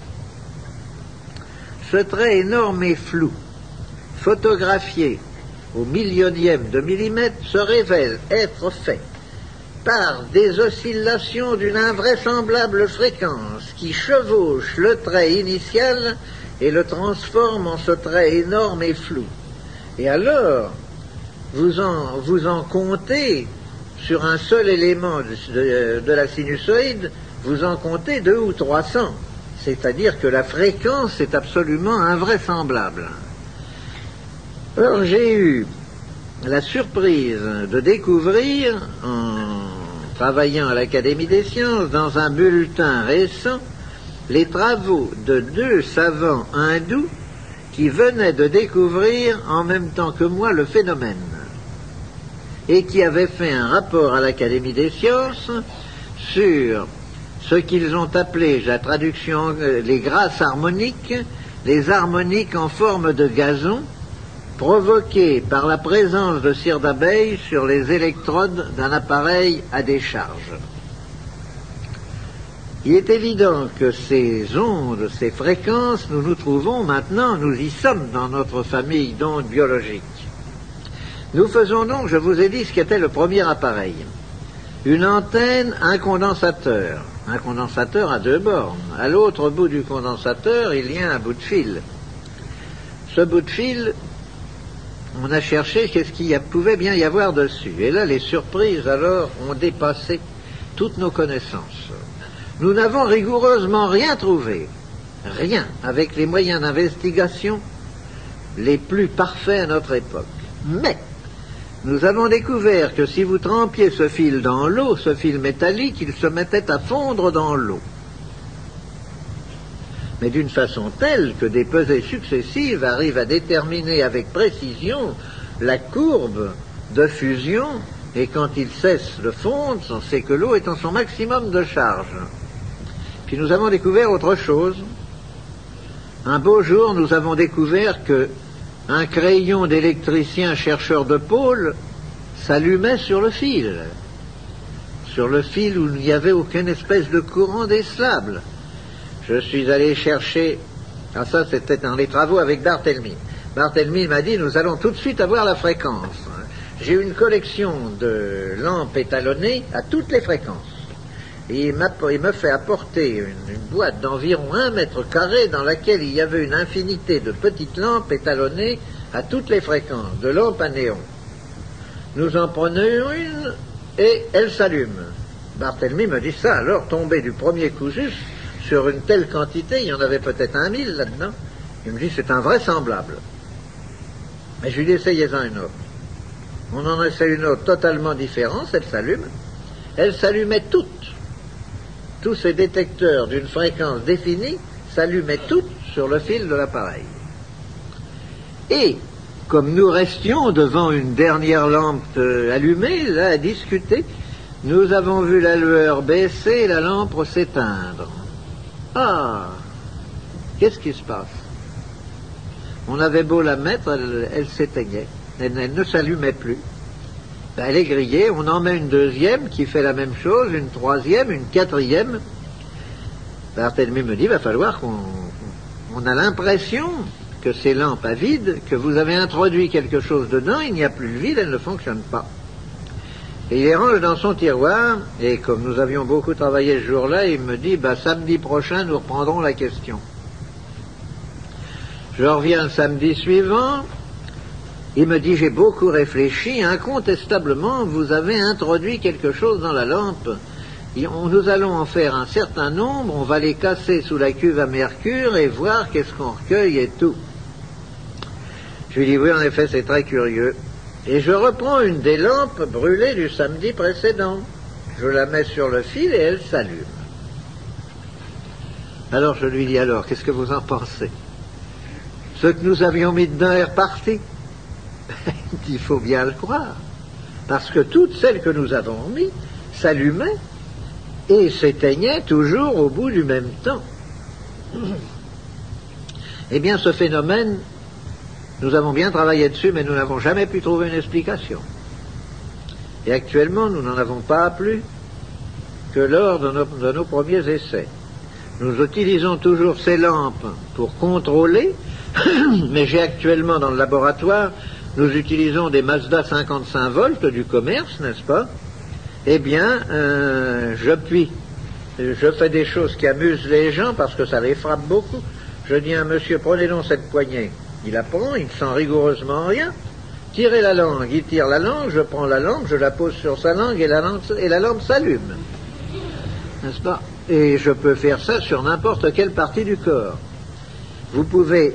Ce trait énorme et flou, photographié au millionième de millimètre, se révèle être fait par des oscillations d'une invraisemblable fréquence qui chevauchent le trait initial et le transforment en ce trait énorme et flou. Et alors, vous en, vous en comptez, sur un seul élément de, de, de la sinusoïde, vous en comptez deux ou trois cents. C'est-à-dire que la fréquence est absolument invraisemblable. Alors j'ai eu la surprise de découvrir, en travaillant à l'Académie des sciences, dans un bulletin récent, les travaux de deux savants hindous qui venaient de découvrir en même temps que moi le phénomène, et qui avaient fait un rapport à l'Académie des sciences sur ce qu'ils ont appelé, la traduction, les grâces harmoniques, les harmoniques en forme de gazon, provoquées par la présence de cire d'abeille sur les électrodes d'un appareil à décharge. Il est évident que ces ondes, ces fréquences, nous nous trouvons maintenant, nous y sommes dans notre famille d'ondes biologiques. Nous faisons donc, je vous ai dit ce qu'était le premier appareil. Une antenne, un condensateur. Un condensateur à deux bornes. À l'autre bout du condensateur, il y a un bout de fil. Ce bout de fil, on a cherché qu'est-ce qu'il y a, pouvait bien y avoir dessus. Et là, les surprises, alors, ont dépassé toutes nos connaissances. Nous n'avons rigoureusement rien trouvé. Rien, avec les moyens d'investigation les plus parfaits à notre époque. Mais nous avons découvert que si vous trempiez ce fil dans l'eau, ce fil métallique, il se mettait à fondre dans l'eau. Mais d'une façon telle que des pesées successives arrivent à déterminer avec précision la courbe de fusion, et quand il cesse de fondre, on sait que l'eau est en son maximum de charge. Puis nous avons découvert autre chose. Un beau jour, nous avons découvert que un crayon d'électricien chercheur de pôle s'allumait sur le fil. Sur le fil où il n'y avait aucune espèce de courant décelable. Je suis allé chercher... Ah ça, c'était dans les travaux avec Barthélemy. Barthélemy m'a dit, nous allons tout de suite avoir la fréquence. J'ai une collection de lampes étalonnées à toutes les fréquences. et il, il me fait apporter une, une boîte d'environ un mètre carré dans laquelle il y avait une infinité de petites lampes étalonnées à toutes les fréquences, de lampes à néon. Nous en prenons une et elle s'allume. Barthélemy me dit ça, alors tombé du premier coup juste, sur une telle quantité, il y en avait peut-être un mille là-dedans, il me dit c'est invraisemblable. Mais je lui dis essayez-en une autre. On en essaie une autre totalement différente, elle s'allume. Elle s'allumait toutes. Tous ces détecteurs d'une fréquence définie s'allumaient toutes sur le fil de l'appareil. Et, comme nous restions devant une dernière lampe euh, allumée, là, à discuter, nous avons vu la lueur baisser et la lampe s'éteindre. Ah, qu'est-ce qui se passe? On avait beau la mettre, elle, elle s'éteignait, elle, elle ne s'allumait plus. Ben, elle est grillée, on en met une deuxième qui fait la même chose, une troisième, une quatrième. Barthélemy me dit, il va falloir qu'on on a l'impression que ces lampes à vide, que vous avez introduit quelque chose dedans, il n'y a plus de vide, elles ne fonctionnent pas. Et il les range dans son tiroir, et comme nous avions beaucoup travaillé ce jour-là, il me dit, bah, samedi prochain, nous reprendrons la question. Je reviens le samedi suivant, il me dit, j'ai beaucoup réfléchi, incontestablement, vous avez introduit quelque chose dans la lampe. Et on, nous allons en faire un certain nombre, on va les casser sous la cuve à mercure et voir qu'est-ce qu'on recueille et tout. Je lui dis, oui, en effet, c'est très curieux. Et je reprends une des lampes brûlées du samedi précédent. Je la mets sur le fil et elle s'allume. Alors je lui dis, alors, qu'est-ce que vous en pensez? Ce que nous avions mis dedans est reparti. Il faut bien le croire. Parce que toutes celles que nous avons mis s'allumaient et s'éteignaient toujours au bout du même temps. Eh bien, ce phénomène, nous avons bien travaillé dessus, mais nous n'avons jamais pu trouver une explication. Et actuellement, nous n'en avons pas plus que lors de nos, de nos premiers essais. Nous utilisons toujours ces lampes pour contrôler, mais j'ai actuellement dans le laboratoire, nous utilisons des Mazda cinquante-cinq volts du commerce, n'est-ce pas? Eh bien, euh, je puis, je fais des choses qui amusent les gens parce que ça les frappe beaucoup. Je dis à un monsieur, prenez donc cette poignée. Il la prend, il ne sent rigoureusement rien. Tirez la langue, il tire la langue, je prends la langue, je la pose sur sa langue et la lampe, et la lampe s'allume. N'est-ce pas? Et je peux faire ça sur n'importe quelle partie du corps. Vous pouvez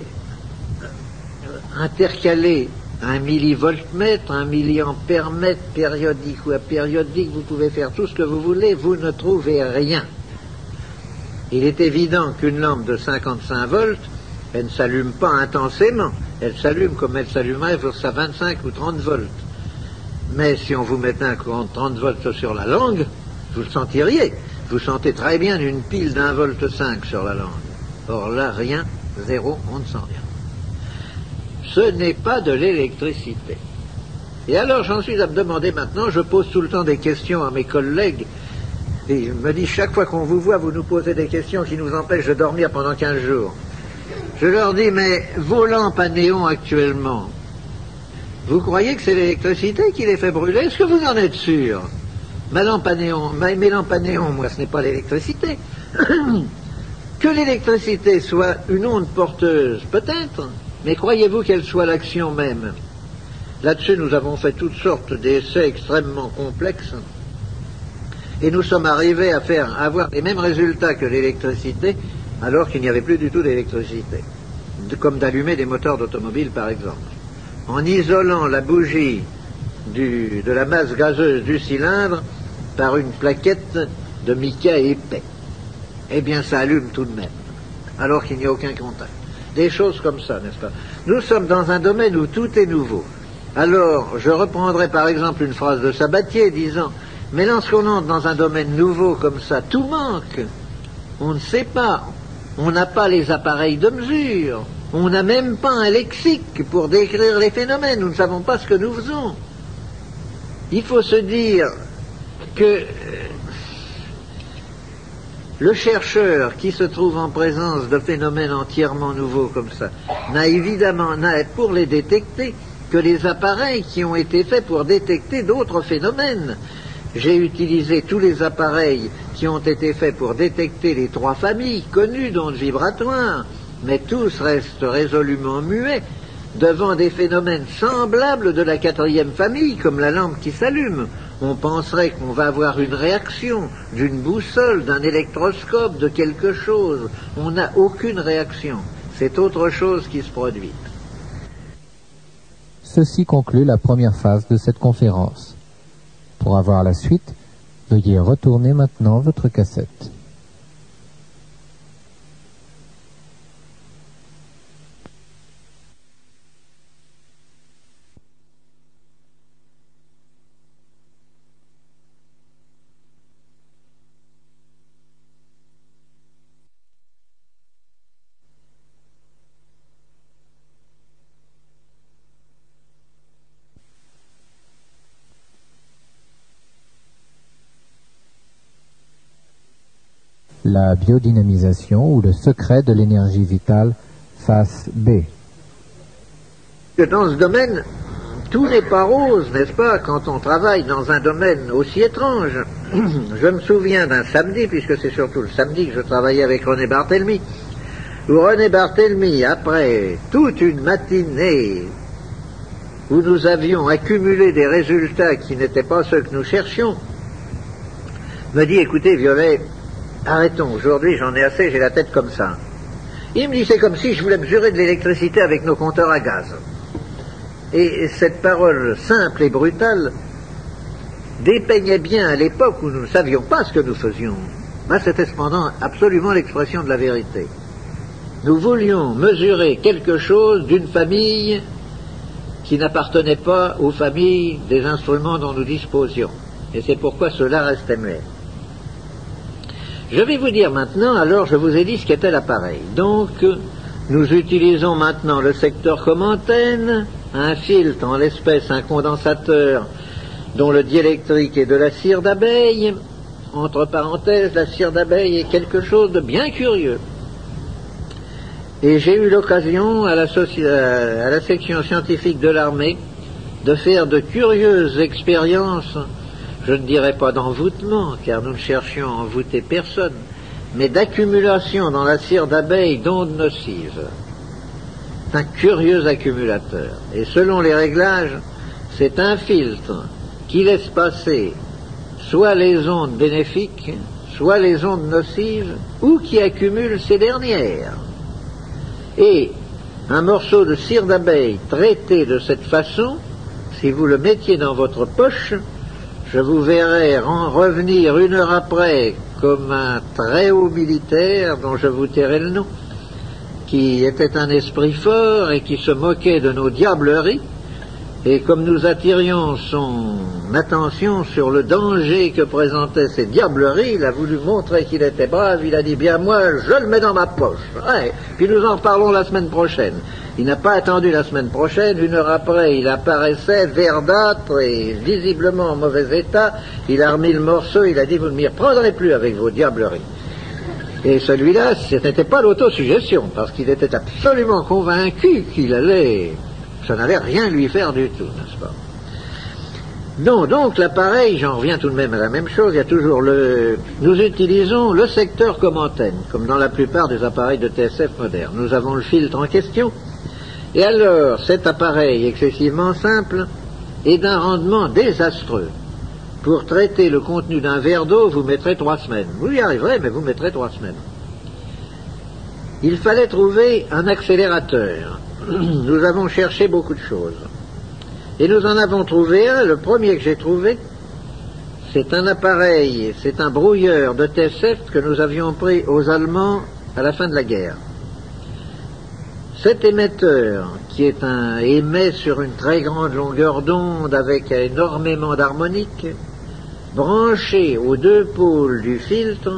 intercaler un millivoltmètre, un milliampère-mètre périodique ou apériodique, vous pouvez faire tout ce que vous voulez, vous ne trouvez rien. Il est évident qu'une lampe de cinquante-cinq volts, elle ne s'allume pas intensément, elle s'allume comme elle s'allumerait pour sa vingt-cinq ou trente volts. Mais si on vous mettait un courant de trente volts sur la langue, vous le sentiriez. Vous sentez très bien une pile d'un volt cinq sur la langue. Or là, rien, zéro, on ne sent rien. Ce n'est pas de l'électricité. Et alors j'en suis à me demander maintenant, je pose tout le temps des questions à mes collègues, et ils me disent chaque fois qu'on vous voit, vous nous posez des questions qui nous empêchent de dormir pendant quinze jours. Je leur dis, mais vos lampes à néon actuellement, vous croyez que c'est l'électricité qui les fait brûler? Est-ce que vous en êtes sûr? Ma lampe à néon, ma, mes lampes à néon, moi, ce n'est pas l'électricité. Que l'électricité soit une onde porteuse, peut-être, mais croyez-vous qu'elle soit l'action même? Là-dessus, nous avons fait toutes sortes d'essais extrêmement complexes, et nous sommes arrivés à faire, à avoir les mêmes résultats que l'électricité, alors qu'il n'y avait plus du tout d'électricité, de, comme d'allumer des moteurs d'automobile, par exemple. En isolant la bougie du, de la masse gazeuse du cylindre par une plaquette de mica épais. Eh bien, ça allume tout de même, alors qu'il n'y a aucun contact. Des choses comme ça, n'est-ce pas? Nous sommes dans un domaine où tout est nouveau. Alors, je reprendrai par exemple une phrase de Sabatier disant « Mais lorsqu'on entre dans un domaine nouveau comme ça, tout manque. On ne sait pas. On n'a pas les appareils de mesure. On n'a même pas un lexique pour décrire les phénomènes. Nous ne savons pas ce que nous faisons. » Il faut se dire que le chercheur qui se trouve en présence de phénomènes entièrement nouveaux comme ça n'a évidemment, n'a pour les détecter que les appareils qui ont été faits pour détecter d'autres phénomènes. j'ai utilisé tous les appareils qui ont été faits pour détecter les trois familles connues d'ondes vibratoires, mais tous restent résolument muets devant des phénomènes semblables de la quatrième famille, comme la lampe qui s'allume. On penserait qu'on va avoir une réaction d'une boussole, d'un électroscope, de quelque chose. On n'a aucune réaction. C'est autre chose qui se produit. Ceci conclut la première phase de cette conférence. Pour avoir la suite, veuillez retourner maintenant votre cassette. La biodynamisation ou le secret de l'énergie vitale, face B. Dans ce domaine, tout n'est pas rose, n'est-ce pas, quand on travaille dans un domaine aussi étrange. Je me souviens d'un samedi, puisque c'est surtout le samedi que je travaillais avec René Barthélemy, où René Barthélemy, après toute une matinée où nous avions accumulé des résultats qui n'étaient pas ceux que nous cherchions, me dit, écoutez, Violet, arrêtons, aujourd'hui j'en ai assez, j'ai la tête comme ça. Il me dit, c'est comme si je voulais mesurer de l'électricité avec nos compteurs à gaz. Et cette parole simple et brutale dépeignait bien à l'époque où nous ne savions pas ce que nous faisions. Ben, c'était cependant absolument l'expression de la vérité. Nous voulions mesurer quelque chose d'une famille qui n'appartenait pas aux familles des instruments dont nous disposions. Et c'est pourquoi cela restait muet. Je vais vous dire maintenant, alors je vous ai dit ce qu'était l'appareil. Donc, nous utilisons maintenant le secteur comme antenne, un filtre, en l'espèce un condensateur dont le diélectrique est de la cire d'abeille. Entre parenthèses, la cire d'abeille est quelque chose de bien curieux. Et j'ai eu l'occasion à la, à la section scientifique de l'armée de faire de curieuses expériences, je ne dirais pas d'envoûtement, car nous ne cherchions à envoûter personne, mais d'accumulation dans la cire d'abeille d'ondes nocives. C'est un curieux accumulateur. Et selon les réglages, c'est un filtre qui laisse passer soit les ondes bénéfiques, soit les ondes nocives, ou qui accumule ces dernières. Et un morceau de cire d'abeille traité de cette façon, si vous le mettiez dans votre poche, je vous verrai en revenir une heure après comme un très haut militaire dont je vous tairai le nom, qui était un esprit fort et qui se moquait de nos diableries, et comme nous attirions son attention sur le danger que présentaient ces diableries, il a voulu montrer qu'il était brave, il a dit, bien moi, je le mets dans ma poche. Ouais. Puis nous en reparlons la semaine prochaine. Il n'a pas attendu la semaine prochaine, une heure après, il apparaissait verdâtre et visiblement en mauvais état, il a remis le morceau, il a dit, vous ne m'y reprendrez plus avec vos diableries. Et celui-là, ce n'était pas l'autosuggestion, parce qu'il était absolument convaincu qu'il allait... ça n'allait rien lui faire du tout, n'est-ce pas? Non, donc l'appareil, j'en reviens tout de même à la même chose, il y a toujours le... Nous utilisons le secteur comme antenne, comme dans la plupart des appareils de T S F modernes. Nous avons le filtre en question, et alors cet appareil excessivement simple est d'un rendement désastreux. Pour traiter le contenu d'un verre d'eau, vous mettrez trois semaines. Vous y arriverez, mais vous mettrez trois semaines. Il fallait trouver un accélérateur. Nous avons cherché beaucoup de choses. Et nous en avons trouvé un, le premier que j'ai trouvé, c'est un appareil, c'est un brouilleur de T S F que nous avions pris aux Allemands à la fin de la guerre. Cet émetteur, qui est un émet sur une très grande longueur d'onde avec énormément d'harmoniques, branché aux deux pôles du filtre,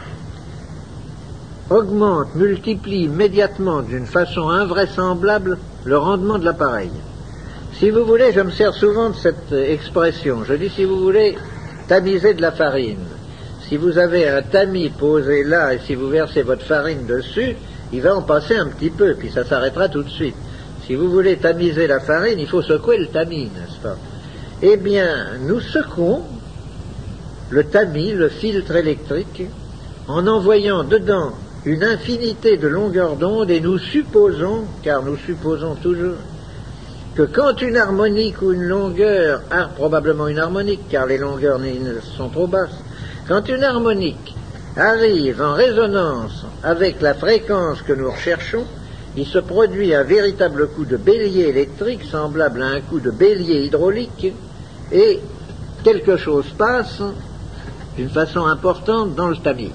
augmente, multiplie immédiatement d'une façon invraisemblable le rendement de l'appareil. Si vous voulez, je me sers souvent de cette expression. Je dis, si vous voulez tamiser de la farine, si vous avez un tamis posé là et si vous versez votre farine dessus, il va en passer un petit peu, puis ça s'arrêtera tout de suite. Si vous voulez tamiser la farine, il faut secouer le tamis, n'est-ce pas? Eh bien, nous secouons le tamis, le filtre électrique, en envoyant dedans une infinité de longueurs d'onde, et nous supposons, car nous supposons toujours, que quand une harmonique ou une longueur, ah, probablement une harmonique, car les longueurs sont trop basses, quand une harmonique arrive en résonance avec la fréquence que nous recherchons, il se produit un véritable coup de bélier électrique semblable à un coup de bélier hydraulique, et quelque chose passe d'une façon importante dans le tamis.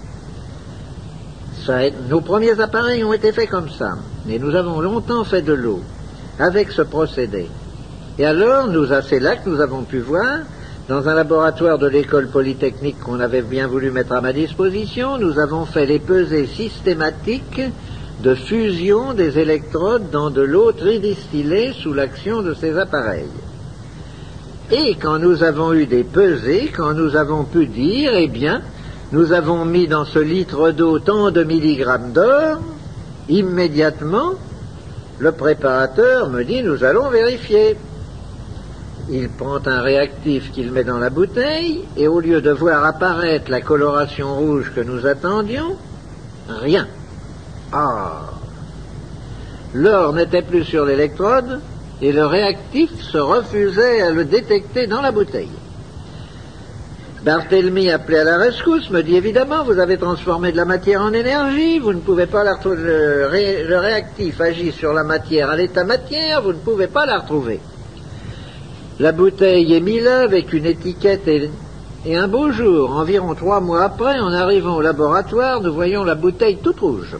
Ça, nos premiers appareils ont été faits comme ça, et nous avons longtemps fait de l'eau avec ce procédé. Et alors, nous, c'est là que nous avons pu voir, dans un laboratoire de l'école polytechnique qu'on avait bien voulu mettre à ma disposition, nous avons fait les pesées systématiques de fusion des électrodes dans de l'eau tridistillée sous l'action de ces appareils. Et quand nous avons eu des pesées, quand nous avons pu dire, eh bien, nous avons mis dans ce litre d'eau tant de milligrammes d'or, immédiatement, le préparateur me dit, nous allons vérifier. Il prend un réactif qu'il met dans la bouteille, et au lieu de voir apparaître la coloration rouge que nous attendions, rien. Ah! L'or n'était plus sur l'électrode, et le réactif se refusait à le détecter dans la bouteille. Barthélemy, appelé à la rescousse, me dit évidemment, vous avez transformé de la matière en énergie, vous ne pouvez pas la retrouver, le, ré, le réactif agit sur la matière à l'état matière, vous ne pouvez pas la retrouver. La bouteille est mise là avec une étiquette et, et un beau jour, environ trois mois après, en arrivant au laboratoire, nous voyons la bouteille toute rouge.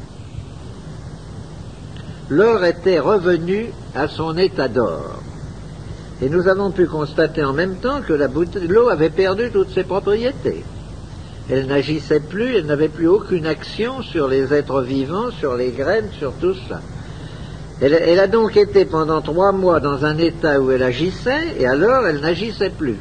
L'or était revenu à son état d'or. Et nous avons pu constater en même temps que l'eau avait perdu toutes ses propriétés. Elle n'agissait plus, elle n'avait plus aucune action sur les êtres vivants, sur les graines, sur tout ça. Elle, elle a donc été pendant trois mois dans un état où elle agissait, et alors elle n'agissait plus.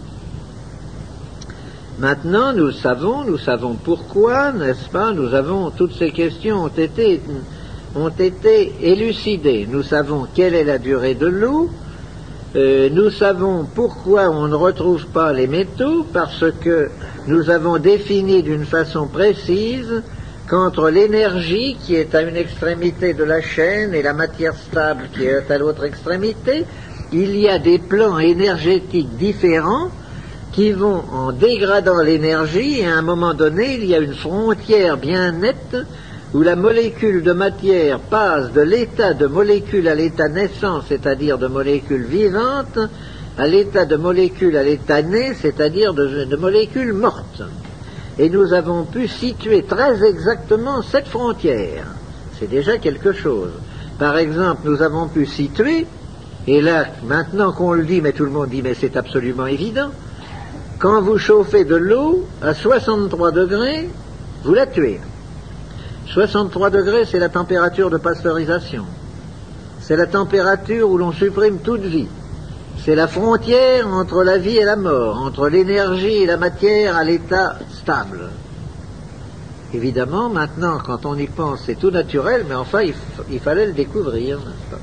Maintenant, nous savons, nous savons pourquoi, n'est-ce pas? Nous avons, toutes ces questions ont été, ont été élucidées. Nous savons quelle est la durée de l'eau. Euh, nous savons pourquoi on ne retrouve pas les métaux, parce que nous avons défini d'une façon précise qu'entre l'énergie qui est à une extrémité de la chaîne et la matière stable qui est à l'autre extrémité, il y a des plans énergétiques différents qui vont en dégradant l'énergie, et à un moment donné, il y a une frontière bien nette où la molécule de matière passe de l'état de molécule à l'état naissant, c'est-à-dire de molécule vivante, à l'état de molécule à l'état né, c'est-à-dire de, de molécule morte. Et nous avons pu situer très exactement cette frontière. C'est déjà quelque chose. Par exemple, nous avons pu situer, et là, maintenant qu'on le dit, mais tout le monde dit, mais c'est absolument évident, quand vous chauffez de l'eau à soixante-trois degrés, vous la tuez. soixante-trois degrés, c'est la température de pasteurisation. C'est la température où l'on supprime toute vie. C'est la frontière entre la vie et la mort, entre l'énergie et la matière à l'état stable. Évidemment, maintenant, quand on y pense, c'est tout naturel, mais enfin, il, il fallait le découvrir, n'est-ce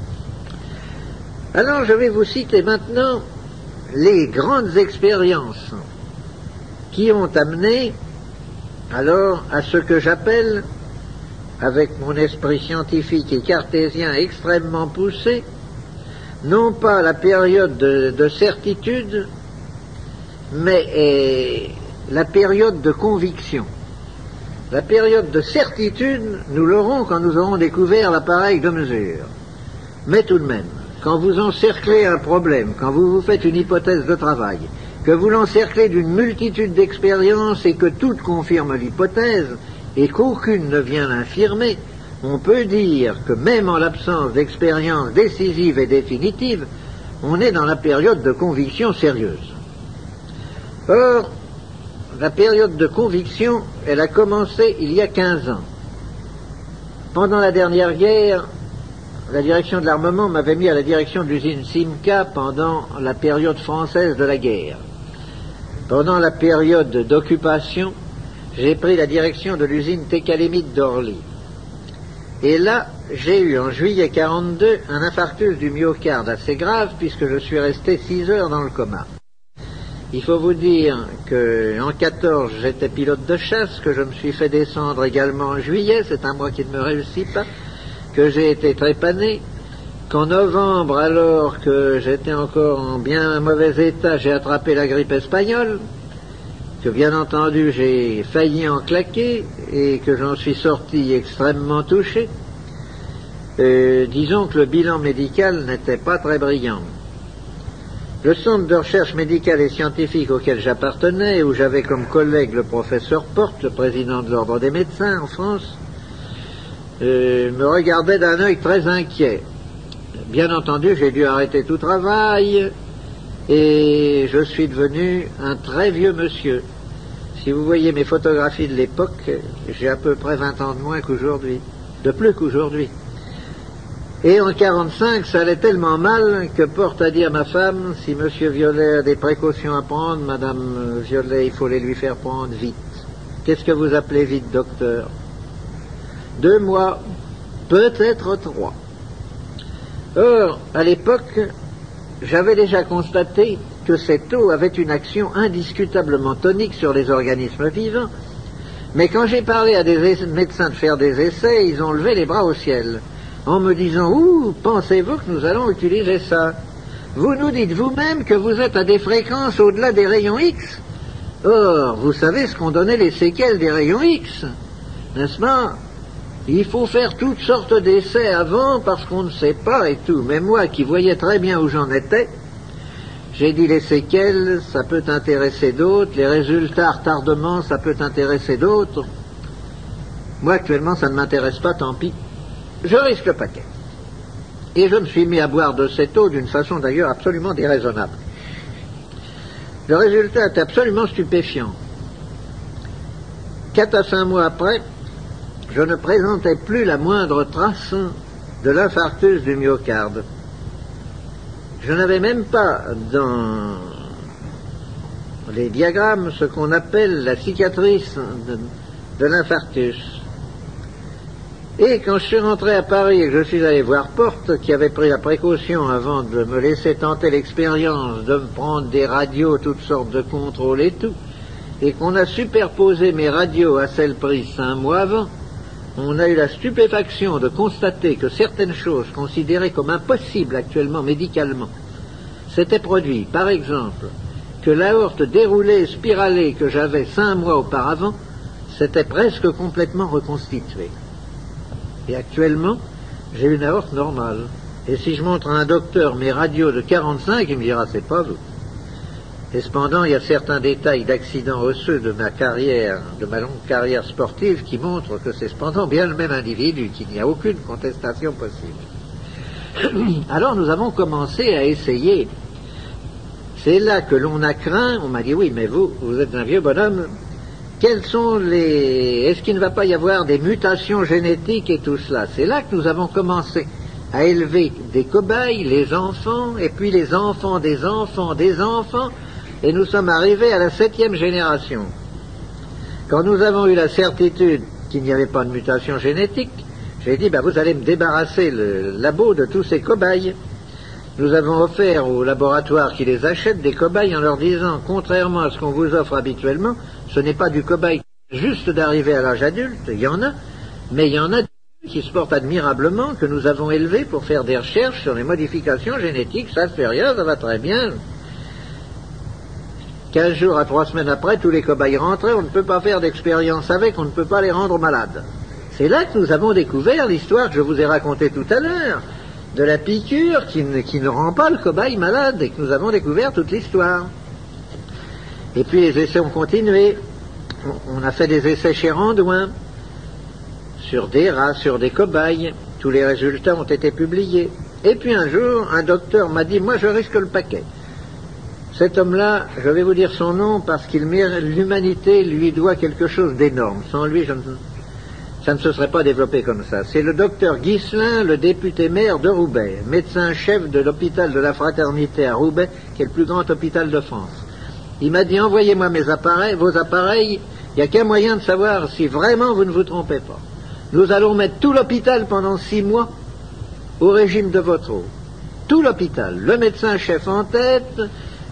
pas? Alors, je vais vous citer maintenant les grandes expériences qui ont amené, alors, à ce que j'appelle, avec mon esprit scientifique et cartésien extrêmement poussé, non pas la période de, de certitude, mais eh, la période de conviction. La période de certitude, nous l'aurons quand nous aurons découvert l'appareil de mesure. Mais tout de même, quand vous encerclez un problème, quand vous vous faites une hypothèse de travail, que vous l'encerclez d'une multitude d'expériences et que toutes confirment l'hypothèse, et qu'aucune ne vient l'infirmer, on peut dire que même en l'absence d'expérience décisive et définitive, on est dans la période de conviction sérieuse. Or, la période de conviction, elle a commencé il y a quinze ans. Pendant la dernière guerre, la direction de l'armement m'avait mis à la direction de l'usine Simca pendant la période française de la guerre. Pendant la période d'occupation, j'ai pris la direction de l'usine Técalémite d'Orly. Et là, j'ai eu en juillet quarante-deux un infarctus du myocarde assez grave puisque je suis resté six heures dans le coma. Il faut vous dire qu'en quatorze, j'étais pilote de chasse, que je me suis fait descendre également en juillet, c'est un mois qui ne me réussit pas, que j'ai été trépané, qu'en novembre, alors que j'étais encore en bien mauvais état, j'ai attrapé la grippe espagnole, que bien entendu j'ai failli en claquer et que j'en suis sorti extrêmement touché. Euh, disons que le bilan médical n'était pas très brillant. Le centre de recherche médicale et scientifique auquel j'appartenais, où j'avais comme collègue le professeur Porte, le président de l'ordre des médecins en France, euh, me regardait d'un œil très inquiet. Bien entendu, j'ai dû arrêter tout travail et je suis devenu un très vieux monsieur. Si vous voyez mes photographies de l'époque, j'ai à peu près vingt ans de moins qu'aujourd'hui, de plus qu'aujourd'hui. Et en quarante-cinq, ça allait tellement mal que Porte a dit à ma femme, si Monsieur Violet a des précautions à prendre, Madame Violet, il faut les lui faire prendre vite. Qu'est-ce que vous appelez vite, docteur? Deux mois, peut-être trois. Or, à l'époque, j'avais déjà constaté que cette eau avait une action indiscutablement tonique sur les organismes vivants, mais quand j'ai parlé à des médecins de faire des essais, ils ont levé les bras au ciel, en me disant « Ouh, pensez-vous que nous allons utiliser ça? Vous nous dites vous-même que vous êtes à des fréquences au-delà des rayons X. Or, vous savez ce qu'ont donné les séquelles des rayons X, n'est-ce pas? Il faut faire toutes sortes d'essais avant parce qu'on ne sait pas et tout. Mais moi, qui voyais très bien où j'en étais, j'ai dit les séquelles, ça peut intéresser d'autres, les résultats, retardement, ça peut intéresser d'autres. Moi, actuellement, ça ne m'intéresse pas, tant pis. Je risque le paquet. Et je me suis mis à boire de cette eau d'une façon d'ailleurs absolument déraisonnable. Le résultat est absolument stupéfiant. Quatre à cinq mois après, je ne présentais plus la moindre trace de l'infarctus du myocarde. Je n'avais même pas dans les diagrammes ce qu'on appelle la cicatrice de, de l'infarctus. Et quand je suis rentré à Paris et que je suis allé voir Porte, qui avait pris la précaution avant de me laisser tenter l'expérience de me prendre des radios, toutes sortes de contrôles et tout, et qu'on a superposé mes radios à celles prises cinq mois avant, on a eu la stupéfaction de constater que certaines choses considérées comme impossibles actuellement médicalement s'étaient produites. Par exemple, que l'aorte déroulée, spiralée que j'avais cinq mois auparavant s'était presque complètement reconstituée. Et actuellement, j'ai une aorte normale. Et si je montre à un docteur mes radios de quarante-cinq, il me dira c'est pas vous. Et cependant, il y a certains détails d'accidents osseux de ma carrière, de ma longue carrière sportive, qui montrent que c'est cependant bien le même individu, qu'il n'y a aucune contestation possible. Alors nous avons commencé à essayer. C'est là que l'on a craint, on m'a dit oui, mais vous, vous êtes un vieux bonhomme, quels sont les... Est-ce qu'il ne va pas y avoir des mutations génétiques et tout cela? C'est là que nous avons commencé à élever des cobayes, les enfants, et puis les enfants des enfants des enfants, et nous sommes arrivés à la septième génération. Quand nous avons eu la certitude qu'il n'y avait pas de mutation génétique, j'ai dit, ben, vous allez me débarrasser le labo de tous ces cobayes. Nous avons offert aux laboratoires qui les achètent des cobayes en leur disant, contrairement à ce qu'on vous offre habituellement, ce n'est pas du cobaye juste d'arriver à l'âge adulte, il y en a, mais il y en a qui se portent admirablement, que nous avons élevés pour faire des recherches sur les modifications génétiques, ça ne fait rien, ça va très bien. Quinze jours à trois semaines après, tous les cobayes rentraient, on ne peut pas faire d'expérience avec, on ne peut pas les rendre malades. C'est là que nous avons découvert l'histoire que je vous ai racontée tout à l'heure, de la piqûre qui ne, qui ne rend pas le cobaye malade, et que nous avons découvert toute l'histoire. Et puis les essais ont continué. On a fait des essais chez Randouin, sur des rats, sur des cobayes. Tous les résultats ont été publiés. Et puis un jour, un docteur m'a dit, moi je risque le paquet. Cet homme-là, je vais vous dire son nom parce qu'il mérite, l'humanité lui doit quelque chose d'énorme. Sans lui, je ne, ça ne se serait pas développé comme ça. C'est le docteur Ghislain, le député maire de Roubaix, médecin-chef de l'hôpital de la Fraternité à Roubaix, qui est le plus grand hôpital de France. Il m'a dit, envoyez-moi mes appareils, vos appareils, il n'y a qu'un moyen de savoir si vraiment vous ne vous trompez pas. Nous allons mettre tout l'hôpital pendant six mois au régime de votre eau. Tout l'hôpital, le médecin-chef en tête,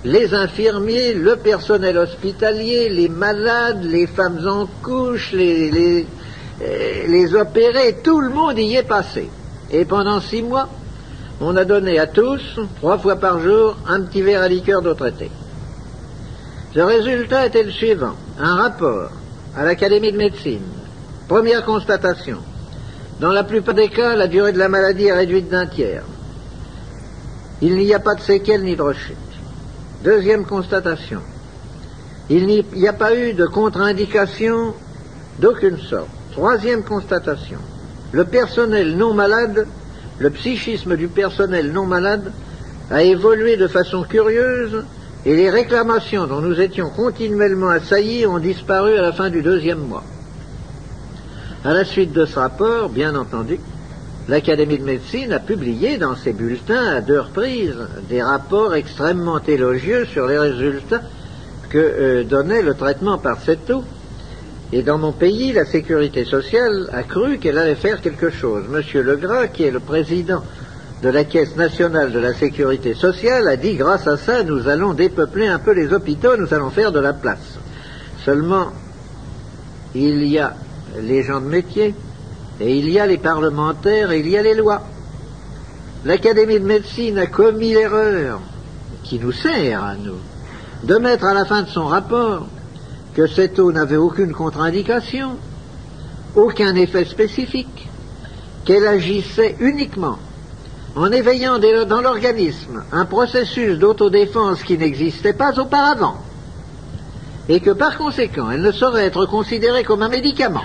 les infirmiers, le personnel hospitalier, les malades, les femmes en couche, les, les, les opérés, tout le monde y est passé. Et pendant six mois, on a donné à tous, trois fois par jour, un petit verre à liqueur d'eau traitée. Le résultat était le suivant. Un rapport à l'Académie de médecine. Première constatation. Dans la plupart des cas, la durée de la maladie est réduite d'un tiers. Il n'y a pas de séquelles ni de rechute. Deuxième constatation. Il n'y a pas eu de contre-indication d'aucune sorte. Troisième constatation. Le personnel non malade, le psychisme du personnel non malade a évolué de façon curieuse et les réclamations dont nous étions continuellement assaillis ont disparu à la fin du deuxième mois. À la suite de ce rapport, bien entendu, l'Académie de médecine a publié dans ses bulletins à deux reprises des rapports extrêmement élogieux sur les résultats que euh, donnait le traitement par cette eau. Et dans mon pays, la sécurité sociale a cru qu'elle allait faire quelque chose. Monsieur Legras, qui est le président de la Caisse nationale de la sécurité sociale, a dit, grâce à ça, nous allons dépeupler un peu les hôpitaux, nous allons faire de la place. Seulement, il y a les gens de métier, et il y a les parlementaires, et il y a les lois. L'Académie de médecine a commis l'erreur, qui nous sert à nous, de mettre à la fin de son rapport que cette eau n'avait aucune contre-indication, aucun effet spécifique, qu'elle agissait uniquement en éveillant dans l'organisme un processus d'autodéfense qui n'existait pas auparavant, et que par conséquent, elle ne saurait être considérée comme un médicament.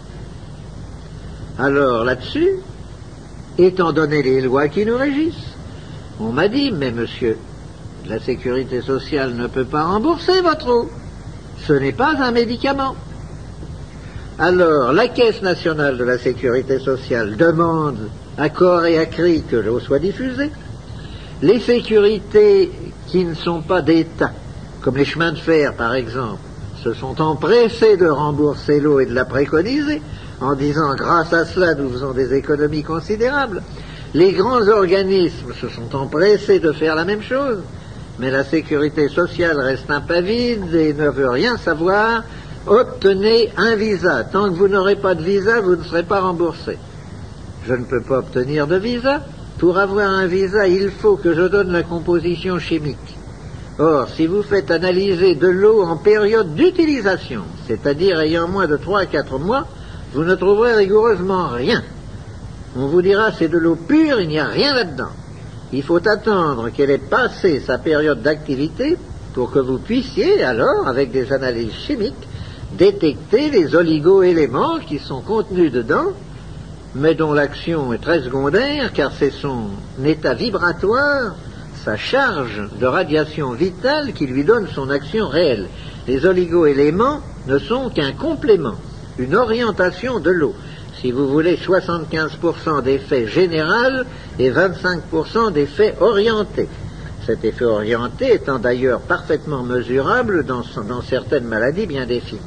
Alors là-dessus, étant donné les lois qui nous régissent, on m'a dit, mais monsieur, la sécurité sociale ne peut pas rembourser votre eau. Ce n'est pas un médicament. Alors, la Caisse nationale de la sécurité sociale demande à corps et à cri que l'eau soit diffusée. Les sécurités qui ne sont pas d'État, comme les chemins de fer par exemple, se sont empressés de rembourser l'eau et de la préconiser, en disant grâce à cela nous faisons des économies considérables. Les grands organismes se sont empressés de faire la même chose, mais la sécurité sociale reste impavide et ne veut rien savoir. Obtenez un visa. Tant que vous n'aurez pas de visa, vous ne serez pas remboursé. Je ne peux pas obtenir de visa. Pour avoir un visa, il faut que je donne la composition chimique. Or, si vous faites analyser de l'eau en période d'utilisation, c'est-à-dire ayant moins de trois à quatre mois, vous ne trouverez rigoureusement rien. On vous dira c'est de l'eau pure, il n'y a rien là-dedans. Il faut attendre qu'elle ait passé sa période d'activité pour que vous puissiez alors, avec des analyses chimiques, détecter les oligo-éléments qui sont contenus dedans, mais dont l'action est très secondaire, car c'est son état vibratoire, sa charge de radiation vitale qui lui donne son action réelle. Les oligo-éléments ne sont qu'un complément, une orientation de l'eau. Si vous voulez, soixante-quinze pour cent d'effet général et vingt-cinq pour cent d'effet orienté. Cet effet orienté étant d'ailleurs parfaitement mesurable dans, dans certaines maladies bien définies.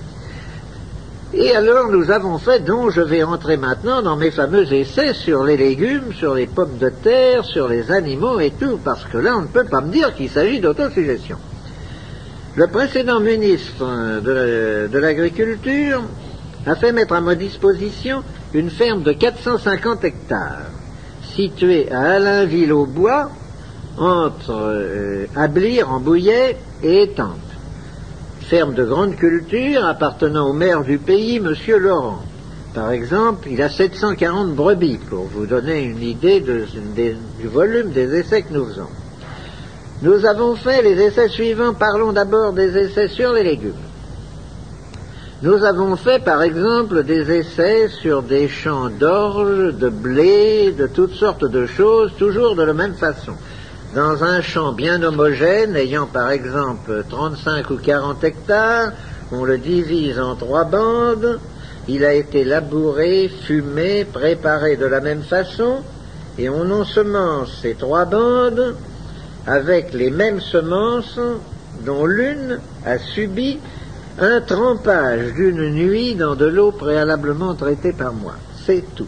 Et alors nous avons fait, donc je vais entrer maintenant dans mes fameux essais sur les légumes, sur les pommes de terre, sur les animaux et tout, parce que là on ne peut pas me dire qu'il s'agit d'autosuggestion. Le précédent ministre de, de l'Agriculture a fait mettre à ma disposition une ferme de quatre cent cinquante hectares, située à Allainville-au-Bois, entre euh, Ablire, en Bouillet, et Étampes. Ferme de grande culture appartenant au maire du pays, M. Laurent. Par exemple, il a sept cent quarante brebis, pour vous donner une idée de, de, du volume des essais que nous faisons. Nous avons fait les essais suivants. Parlons d'abord des essais sur les légumes. Nous avons fait, par exemple, des essais sur des champs d'orge, de blé, de toutes sortes de choses, toujours de la même façon. Dans un champ bien homogène, ayant par exemple trente-cinq ou quarante hectares, on le divise en trois bandes, il a été labouré, fumé, préparé de la même façon, et on ensemence ces trois bandes avec les mêmes semences dont l'une a subi un trempage d'une nuit dans de l'eau préalablement traitée par moi. C'est tout.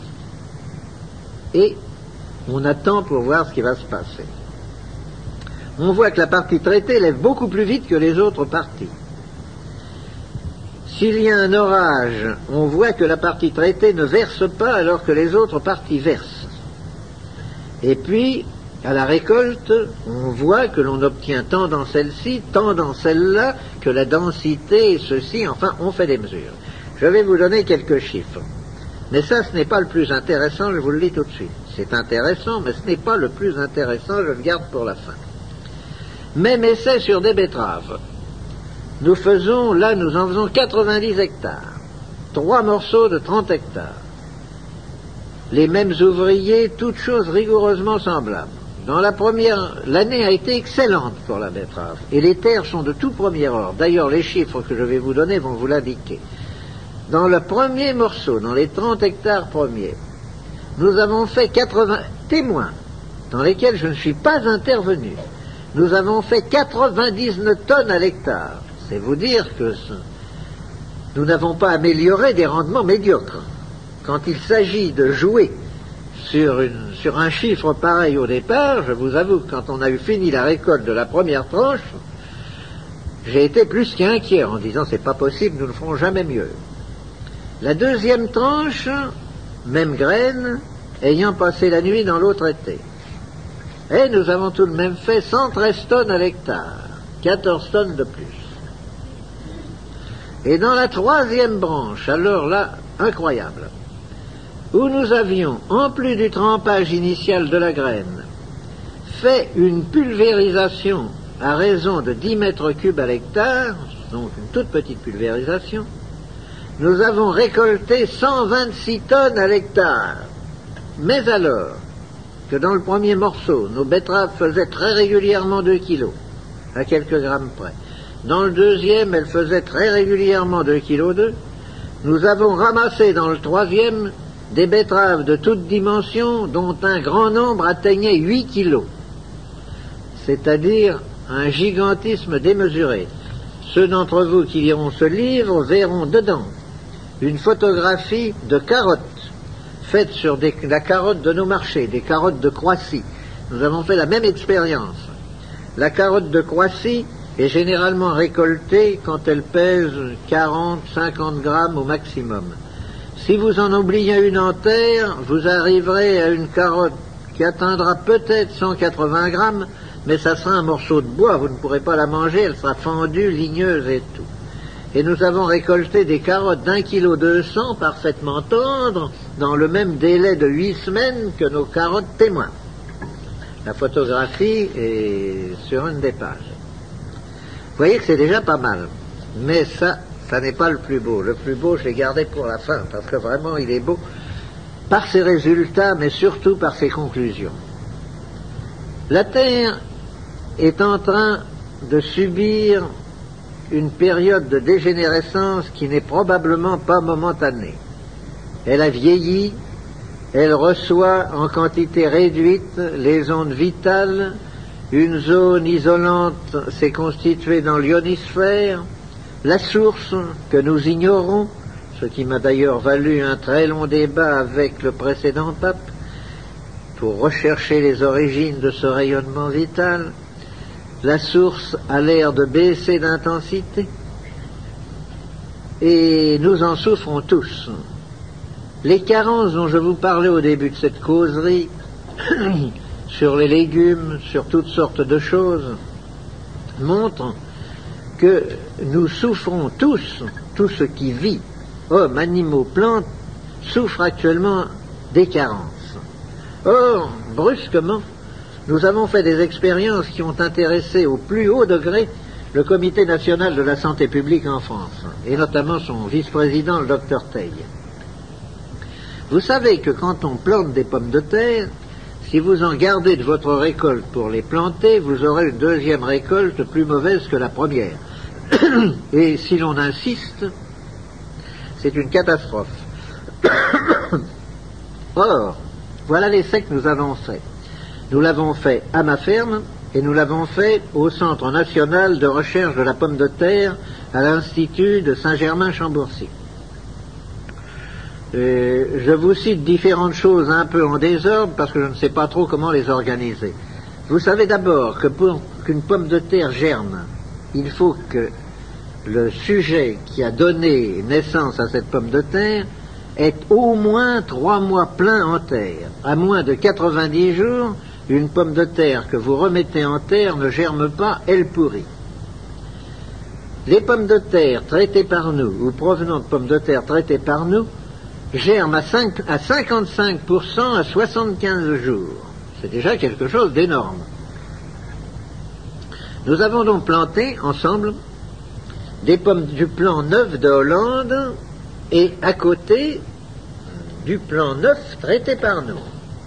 Et on attend pour voir ce qui va se passer. on voit que la partie traitée lève beaucoup plus vite que les autres parties. S'il y a un orage, on voit que la partie traitée ne verse pas alors que les autres parties versent. Et puis, à la récolte, on voit que l'on obtient tant dans celle-ci, tant dans celle-là, que la densité et ceci, enfin, on fait des mesures. Je vais vous donner quelques chiffres. Mais ça, ce n'est pas le plus intéressant, je vous le dis tout de suite. C'est intéressant, mais ce n'est pas le plus intéressant, je le garde pour la fin. Même essai sur des betteraves. Nous faisons, là, nous en faisons quatre-vingt-dix hectares. Trois morceaux de trente hectares. Les mêmes ouvriers, toutes choses rigoureusement semblables. Dans la première, l'année a été excellente pour la betterave. Et les terres sont de tout premier ordre. D'ailleurs, les chiffres que je vais vous donner vont vous l'indiquer. Dans le premier morceau, dans les trente hectares premiers, nous avons fait quatre-vingts témoins, dans lesquels je ne suis pas intervenu. Nous avons fait quatre-vingt-dix-neuf tonnes à l'hectare. C'est vous dire que ce, nous n'avons pas amélioré des rendements médiocres. Quand il s'agit de jouer sur, une, sur un chiffre pareil au départ, je vous avoue que quand on a eu fini la récolte de la première tranche, j'ai été plus qu'inquiet en disant c'est pas possible, nous ne ferons jamais mieux. La deuxième tranche, même graine, ayant passé la nuit dans l'eau traitée. Et nous avons tout de même fait cent treize tonnes à l'hectare, quatorze tonnes de plus. Et dans la troisième branche, alors là, incroyable, où nous avions, en plus du trempage initial de la graine, fait une pulvérisation à raison de dix mètres cubes à l'hectare, donc une toute petite pulvérisation, nous avons récolté cent vingt-six tonnes à l'hectare. Mais alors que dans le premier morceau, nos betteraves faisaient très régulièrement deux kilos, à quelques grammes près. Dans le deuxième, elles faisaient très régulièrement deux virgule deux kilos. Nous avons ramassé dans le troisième des betteraves de toutes dimensions, dont un grand nombre atteignait huit kilos. C'est-à-dire un gigantisme démesuré. Ceux d'entre vous qui liront ce livre verront dedans une photographie de carottes, faites sur des, la carotte de nos marchés, des carottes de Croatie. Nous avons fait la même expérience. La carotte de Croatie est généralement récoltée quand elle pèse quarante à cinquante grammes au maximum. Si vous en oubliez une en terre, vous arriverez à une carotte qui atteindra peut-être cent quatre-vingts grammes, mais ça sera un morceau de bois, vous ne pourrez pas la manger, elle sera fendue, ligneuse et tout. Et nous avons récolté des carottes d'un kilo deux cents parfaitement tendres dans le même délai de huit semaines que nos carottes témoins. La photographie est sur une des pages. Vous voyez que c'est déjà pas mal. Mais ça, ça n'est pas le plus beau. Le plus beau, je l'ai gardé pour la fin, parce que vraiment, il est beau par ses résultats, mais surtout par ses conclusions. La Terre est en train de subir une période de dégénérescence qui n'est probablement pas momentanée. Elle a vieilli, elle reçoit en quantité réduite les ondes vitales, une zone isolante s'est constituée dans l'ionosphère, la source que nous ignorons, ce qui m'a d'ailleurs valu un très long débat avec le précédent pape, pour rechercher les origines de ce rayonnement vital. La source a l'air de baisser d'intensité et nous en souffrons tous. Les carences dont je vous parlais au début de cette causerie sur les légumes, sur toutes sortes de choses, montrent que nous souffrons tous, tout ce qui vit, hommes, animaux, plantes, souffrent actuellement des carences. Or, brusquement, nous avons fait des expériences qui ont intéressé au plus haut degré le Comité national de la santé publique en France, et notamment son vice-président, le docteur Teil. Vous savez que quand on plante des pommes de terre, si vous en gardez de votre récolte pour les planter, vous aurez une deuxième récolte plus mauvaise que la première. Et si l'on insiste, c'est une catastrophe. Or, voilà l'essai que nous avons fait. Nous l'avons fait à ma ferme et nous l'avons fait au Centre national de recherche de la pomme de terre à l'Institut de Saint-Germain-Chambourcy. Euh, je vous cite différentes choses un peu en désordre parce que je ne sais pas trop comment les organiser. Vous savez d'abord que pour qu'une pomme de terre germe, il faut que le sujet qui a donné naissance à cette pomme de terre ait au moins trois mois pleins en terre. À moins de quatre-vingt-dix jours, une pomme de terre que vous remettez en terre ne germe pas, elle pourrit. Les pommes de terre traitées par nous, ou provenant de pommes de terre traitées par nous, germent à, cinq, à cinquante-cinq pour cent à soixante-quinze jours. C'est déjà quelque chose d'énorme. Nous avons donc planté ensemble des pommes du plan neuf de Hollande et à côté du plan neuf traité par nous.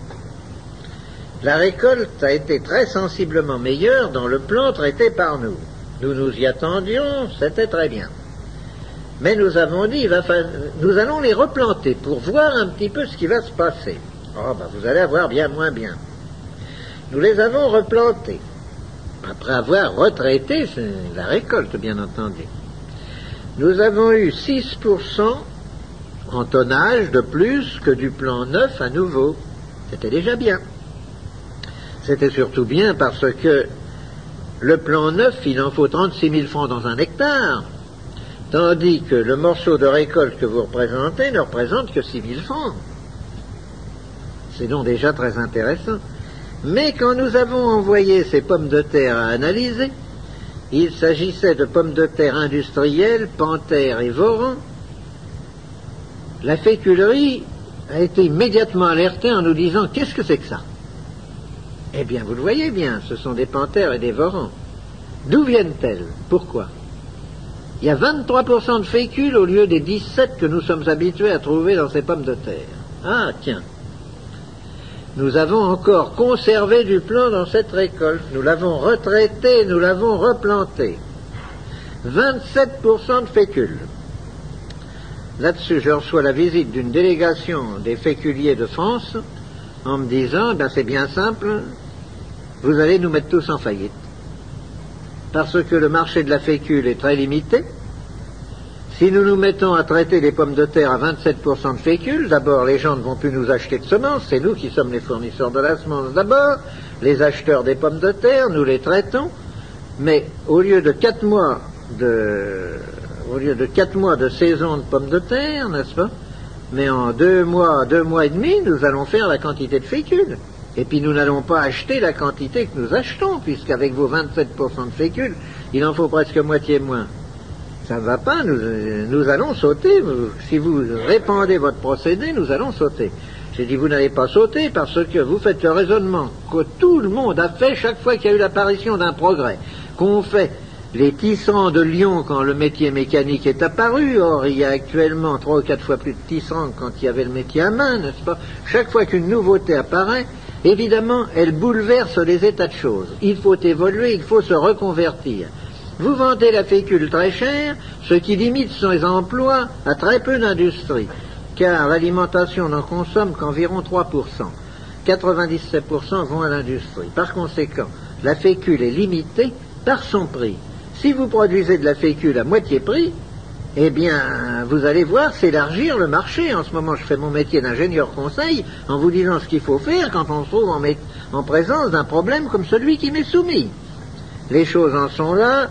La récolte a été très sensiblement meilleure dans le plan traité par nous. Nous nous y attendions, c'était très bien. Mais nous avons dit, il va fa... nous allons les replanter pour voir un petit peu ce qui va se passer. Oh, ben vous allez avoir bien moins bien. Nous les avons replantés, après avoir retraité la récolte, bien entendu. Nous avons eu six pour cent en tonnage de plus que du plan neuf à nouveau. C'était déjà bien. C'était surtout bien parce que le plan neuf, il en faut trente-six mille francs dans un hectare, tandis que le morceau de récolte que vous représentez ne représente que six mille francs. C'est donc déjà très intéressant. Mais quand nous avons envoyé ces pommes de terre à analyser, il s'agissait de pommes de terre industrielles, Panthère et Voran. La féculerie a été immédiatement alertée en nous disant « Qu'est-ce que c'est que ça ?» Eh bien, vous le voyez bien, ce sont des panthères et des vorans. D'où viennent-elles? Pourquoi? Il y a vingt-trois pour cent de fécule au lieu des dix-sept que nous sommes habitués à trouver dans ces pommes de terre. Ah, tiens. Nous avons encore conservé du plan dans cette récolte. Nous l'avons retraité, nous l'avons replanté. vingt-sept pour cent de fécule. Là-dessus, je reçois la visite d'une délégation des féculiers de France en me disant, ben c'est bien simple, vous allez nous mettre tous en faillite. Parce que le marché de la fécule est très limité. Si nous nous mettons à traiter les pommes de terre à vingt-sept pour cent de fécule, d'abord les gens ne vont plus nous acheter de semences, c'est nous qui sommes les fournisseurs de la semence d'abord, les acheteurs des pommes de terre, nous les traitons, mais au lieu de quatre mois de, au lieu de quatre mois de saison de pommes de terre, n'est-ce pas? Mais en deux mois, deux mois et demi, nous allons faire la quantité de fécule. Et puis nous n'allons pas acheter la quantité que nous achetons, puisqu'avec vos vingt-sept pour cent de fécule, il en faut presque moitié moins. Ça ne va pas, nous, nous allons sauter. Vous, si vous répandez votre procédé, nous allons sauter. J'ai dit, vous n'allez pas sauter parce que vous faites le raisonnement que tout le monde a fait chaque fois qu'il y a eu l'apparition d'un progrès. Qu'on fait les tisserands de Lyon quand le métier mécanique est apparu. Or, il y a actuellement trois ou quatre fois plus de tisserands que quand il y avait le métier à main, n'est-ce pas? Chaque fois qu'une nouveauté apparaît, évidemment, elle bouleverse les états de choses. Il faut évoluer, il faut se reconvertir. Vous vendez la fécule très chère, ce qui limite ses emplois à très peu d'industrie, car l'alimentation n'en consomme qu'environ trois pour cent. quatre-vingt-dix-sept pour cent vont à l'industrie. Par conséquent, la fécule est limitée par son prix. Si vous produisez de la fécule à moitié prix, eh bien, vous allez voir s'élargir le marché. En ce moment, je fais mon métier d'ingénieur conseil en vous disant ce qu'il faut faire quand on se trouve en, en présence d'un problème comme celui qui m'est soumis. Les choses en sont là,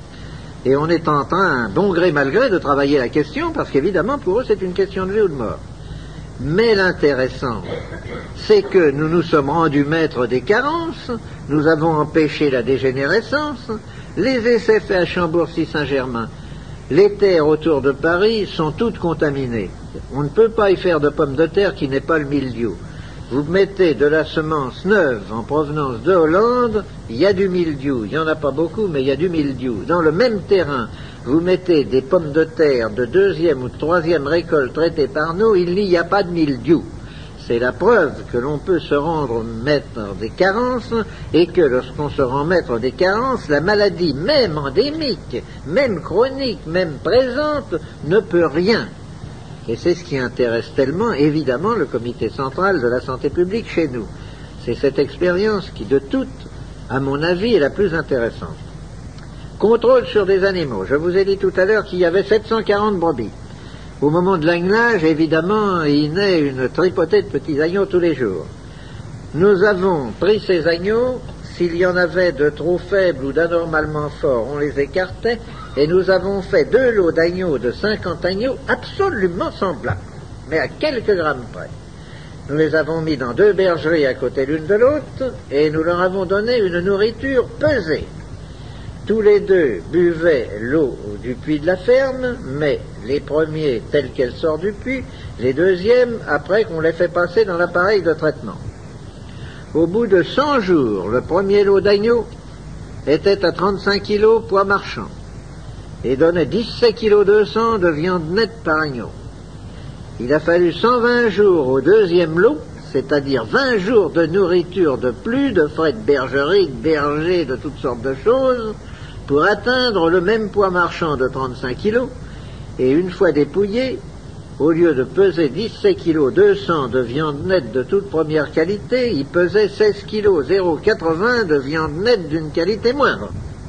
et on est en train, bon gré mal gré, de travailler la question, parce qu'évidemment, pour eux, c'est une question de vie ou de mort. Mais l'intéressant, c'est que nous nous sommes rendus maîtres des carences, nous avons empêché la dégénérescence, les essais faits à Chambourcy-Saint-Germain, les terres autour de Paris sont toutes contaminées. On ne peut pas y faire de pommes de terre qui n'est pas le mildiou. Vous mettez de la semence neuve en provenance de Hollande, il y a du mildiou. Il n'y en a pas beaucoup, mais il y a du mildiou. Dans le même terrain, vous mettez des pommes de terre de deuxième ou de troisième récolte traitées par nous, il n'y a pas de mildiou. C'est la preuve que l'on peut se rendre maître des carences et que lorsqu'on se rend maître des carences, la maladie, même endémique, même chronique, même présente, ne peut rien. Et c'est ce qui intéresse tellement, évidemment, le comité central de la santé publique chez nous. C'est cette expérience qui, de toutes, à mon avis, est la plus intéressante. Contrôle sur des animaux. Je vous ai dit tout à l'heure qu'il y avait sept cent quarante brebis. Au moment de l'agnelage, évidemment, il naît une tripotée de petits agneaux tous les jours. Nous avons pris ces agneaux, s'il y en avait de trop faibles ou d'anormalement forts, on les écartait, et nous avons fait deux lots d'agneaux de cinquante agneaux absolument semblables, mais à quelques grammes près. Nous les avons mis dans deux bergeries à côté l'une de l'autre, et nous leur avons donné une nourriture pesée. Tous les deux buvaient l'eau du puits de la ferme, mais les premiers telle qu'elle sort du puits, les deuxièmes après qu'on les fait passer dans l'appareil de traitement. Au bout de cent jours, le premier lot d'agneau était à trente-cinq kilos poids marchand et donnait dix-sept kilos deux cents de viande nette par agneau. Il a fallu cent vingt jours au deuxième lot, c'est-à-dire vingt jours de nourriture de plus, de frais de bergerie, de berger, de toutes sortes de choses, pour atteindre le même poids marchand de trente-cinq kilos, et une fois dépouillé, au lieu de peser dix-sept kilos deux cents de viande nette de toute première qualité, il pesait seize kilos zéro virgule quatre-vingts de viande nette d'une qualité moindre.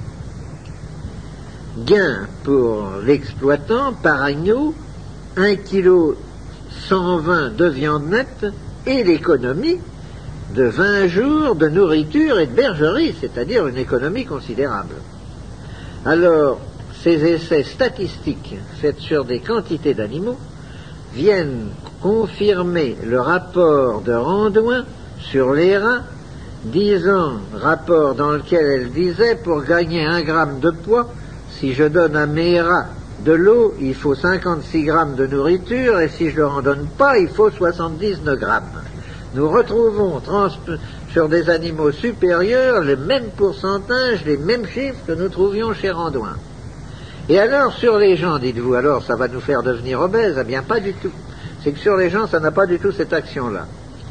Gain pour l'exploitant par agneau, un kilo cent vingt de viande nette et l'économie de vingt jours de nourriture et de bergerie, c'est-à-dire une économie considérable. Alors, ces essais statistiques faits sur des quantités d'animaux viennent confirmer le rapport de Randouin sur les rats, disant, rapport dans lequel elle disait, pour gagner un gramme de poids, si je donne à mes rats de l'eau, il faut cinquante-six grammes de nourriture, et si je ne leur en donne pas, il faut soixante-dix-neuf grammes. Nous retrouvons sur des animaux supérieurs les mêmes pourcentages, les mêmes chiffres que nous trouvions chez Randouin. Et alors, sur les gens, dites-vous, alors ça va nous faire devenir obèses? Eh bien, pas du tout. C'est que sur les gens, ça n'a pas du tout cette action-là.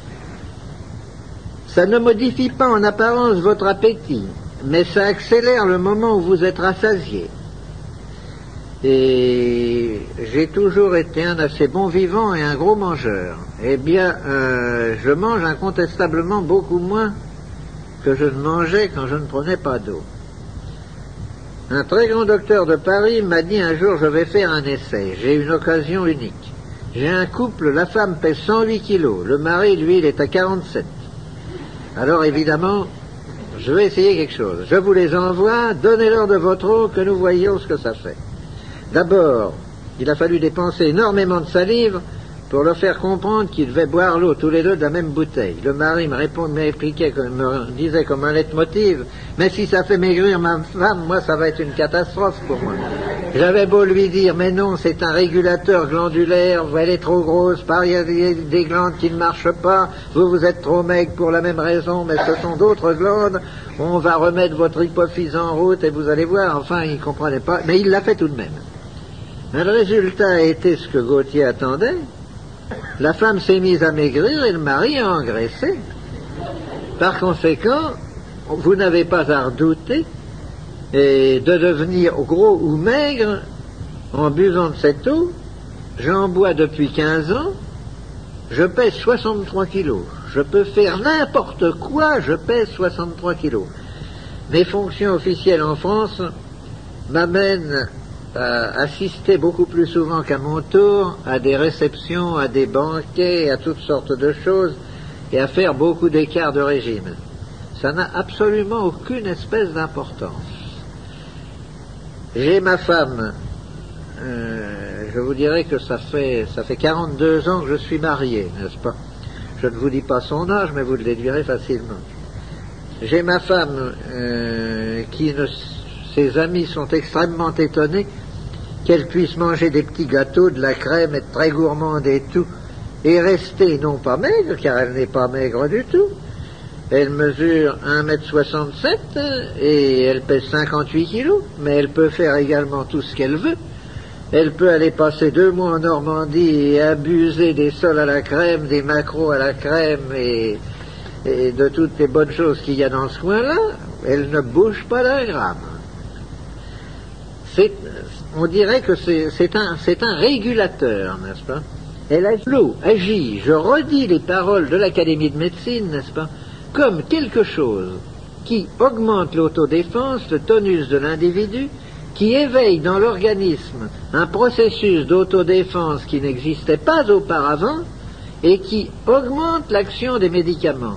Ça ne modifie pas en apparence votre appétit, mais ça accélère le moment où vous êtes rassasié. Et j'ai toujours été un assez bon vivant et un gros mangeur. Eh bien, euh, je mange incontestablement beaucoup moins que je ne mangeais quand je ne prenais pas d'eau. Un très grand docteur de Paris m'a dit un jour, je vais faire un essai, j'ai une occasion unique. J'ai un couple, la femme pèse cent huit kilos, le mari, lui, il est à quarante-sept. Alors évidemment, je vais essayer quelque chose. Je vous les envoie, donnez-leur de votre eau, que nous voyions ce que ça fait. D'abord, il a fallu dépenser énormément de salive pour leur faire comprendre qu'ils devaient boire l'eau tous les deux de la même bouteille. Le mari me répond, m'expliquait, me disait comme un leitmotiv, mais si ça fait maigrir ma femme, moi ça va être une catastrophe pour moi. J'avais beau lui dire, mais non, c'est un régulateur glandulaire, elle est trop grosse, par il y a des, des glandes qui ne marchent pas, vous vous êtes trop maigre pour la même raison, mais ce sont d'autres glandes, on va remettre votre hypophyse en route et vous allez voir, enfin il ne comprenait pas, mais il l'a fait tout de même. Le résultat a été ce que Gautier attendait. La femme s'est mise à maigrir et le mari a engraissé. Par conséquent, vous n'avez pas à redouter et de devenir gros ou maigre en buvant de cette eau. J'en bois depuis quinze ans, je pèse soixante-trois kilos. Je peux faire n'importe quoi, je pèse soixante-trois kilos. Mes fonctions officielles en France m'amènent à assister beaucoup plus souvent qu'à mon tour à des réceptions, à des banquets, à toutes sortes de choses, et à faire beaucoup d'écarts de régime. Ça n'a absolument aucune espèce d'importance. J'ai ma femme, euh, je vous dirais que ça fait, ça fait quarante-deux ans que je suis marié, n'est-ce pas? Je ne vous dis pas son âge, mais vous le déduirez facilement. J'ai ma femme euh, qui ne... Ses amis sont extrêmement étonnés qu'elle puisse manger des petits gâteaux, de la crème, être très gourmande et tout, et rester non pas maigre, car elle n'est pas maigre du tout. Elle mesure un mètre soixante-sept et elle pèse cinquante-huit kilos, mais elle peut faire également tout ce qu'elle veut. Elle peut aller passer deux mois en Normandie et abuser des sols à la crème, des maquereaux à la crème et, et de toutes les bonnes choses qu'il y a dans ce coin-là. Elle ne bouge pas d'un gramme. C'est, on dirait que c'est, c'est, un, c'est un régulateur, n'est-ce pas? Elle agit, l'eau agit, je redis les paroles de l'Académie de médecine, n'est-ce pas, comme quelque chose qui augmente l'autodéfense, le tonus de l'individu, qui éveille dans l'organisme un processus d'autodéfense qui n'existait pas auparavant et qui augmente l'action des médicaments.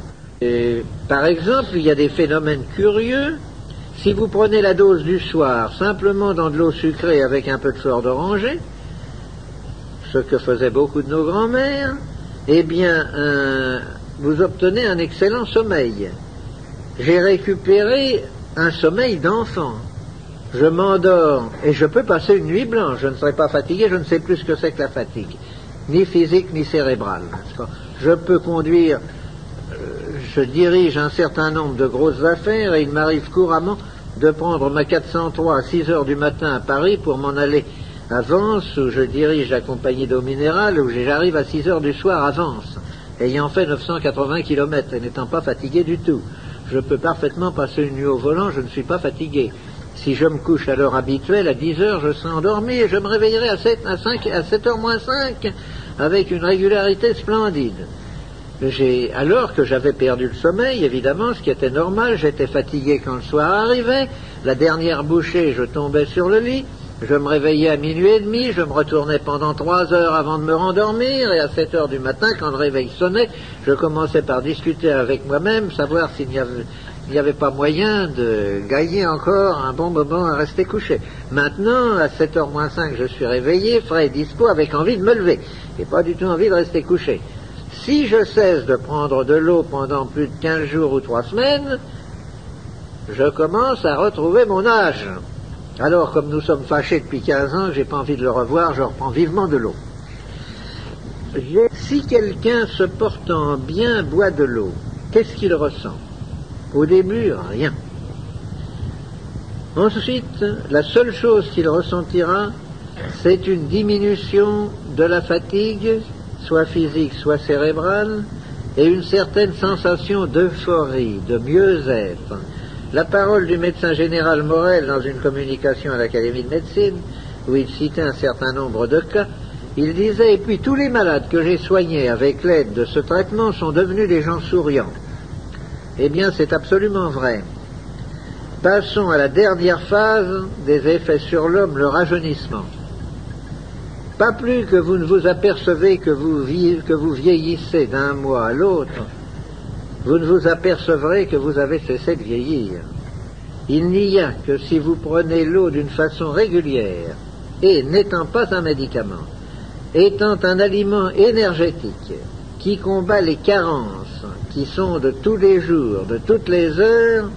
Et, par exemple, il y a des phénomènes curieux. Si vous prenez la dose du soir simplement dans de l'eau sucrée avec un peu de fleur d'oranger, ce que faisaient beaucoup de nos grands-mères, eh bien, euh, vous obtenez un excellent sommeil. J'ai récupéré un sommeil d'enfant. Je m'endors et je peux passer une nuit blanche. Je ne serai pas fatigué, je ne sais plus ce que c'est que la fatigue, ni physique ni cérébrale. Je peux conduire, euh, je dirige un certain nombre de grosses affaires et il m'arrive couramment de prendre ma quatre cent trois à six heures du matin à Paris pour m'en aller à Vence, où je dirige la compagnie d'eau minérale, où j'arrive à six heures du soir à Vence, ayant fait neuf cent quatre-vingts kilomètres et n'étant pas fatigué du tout. Je peux parfaitement passer une nuit au volant, je ne suis pas fatigué. Si je me couche à l'heure habituelle, à dix heures, je serai endormi et je me réveillerai à sept, à cinq, à sept heures moins cinq avec une régularité splendide. J'ai, alors que j'avais perdu le sommeil, évidemment, ce qui était normal, j'étais fatigué quand le soir arrivait, la dernière bouchée, je tombais sur le lit, je me réveillais à minuit et demi, je me retournais pendant trois heures avant de me rendormir, et à sept heures du matin, quand le réveil sonnait, je commençais par discuter avec moi-même, savoir s'il n'y avait, il n'y avait pas moyen de gagner encore un bon moment à rester couché. Maintenant, à sept heures moins cinq, je suis réveillé, frais et dispo, avec envie de me lever, et pas du tout envie de rester couché. Si je cesse de prendre de l'eau pendant plus de quinze jours ou trois semaines, je commence à retrouver mon âge. Alors, comme nous sommes fâchés depuis quinze ans, j'ai pas envie de le revoir, je reprends vivement de l'eau. Si quelqu'un se portant bien boit de l'eau, qu'est-ce qu'il ressent? Au début, rien. Ensuite, la seule chose qu'il ressentira, c'est une diminution de la fatigue, soit physique, soit cérébrale, et une certaine sensation d'euphorie, de mieux-être. La parole du médecin général Morel dans une communication à l'Académie de médecine, où il citait un certain nombre de cas, il disait « Et puis tous les malades que j'ai soignés avec l'aide de ce traitement sont devenus des gens souriants. » Eh bien, c'est absolument vrai. Passons à la dernière phase des effets sur l'homme, le rajeunissement. Pas plus que vous ne vous apercevez que vous, vie, que vous vieillissez d'un mois à l'autre, vous ne vous apercevrez que vous avez cessé de vieillir. Il n'y a que si vous prenez l'eau d'une façon régulière, et n'étant pas un médicament, étant un aliment énergétique, qui combat les carences, qui sont de tous les jours, de toutes les heures,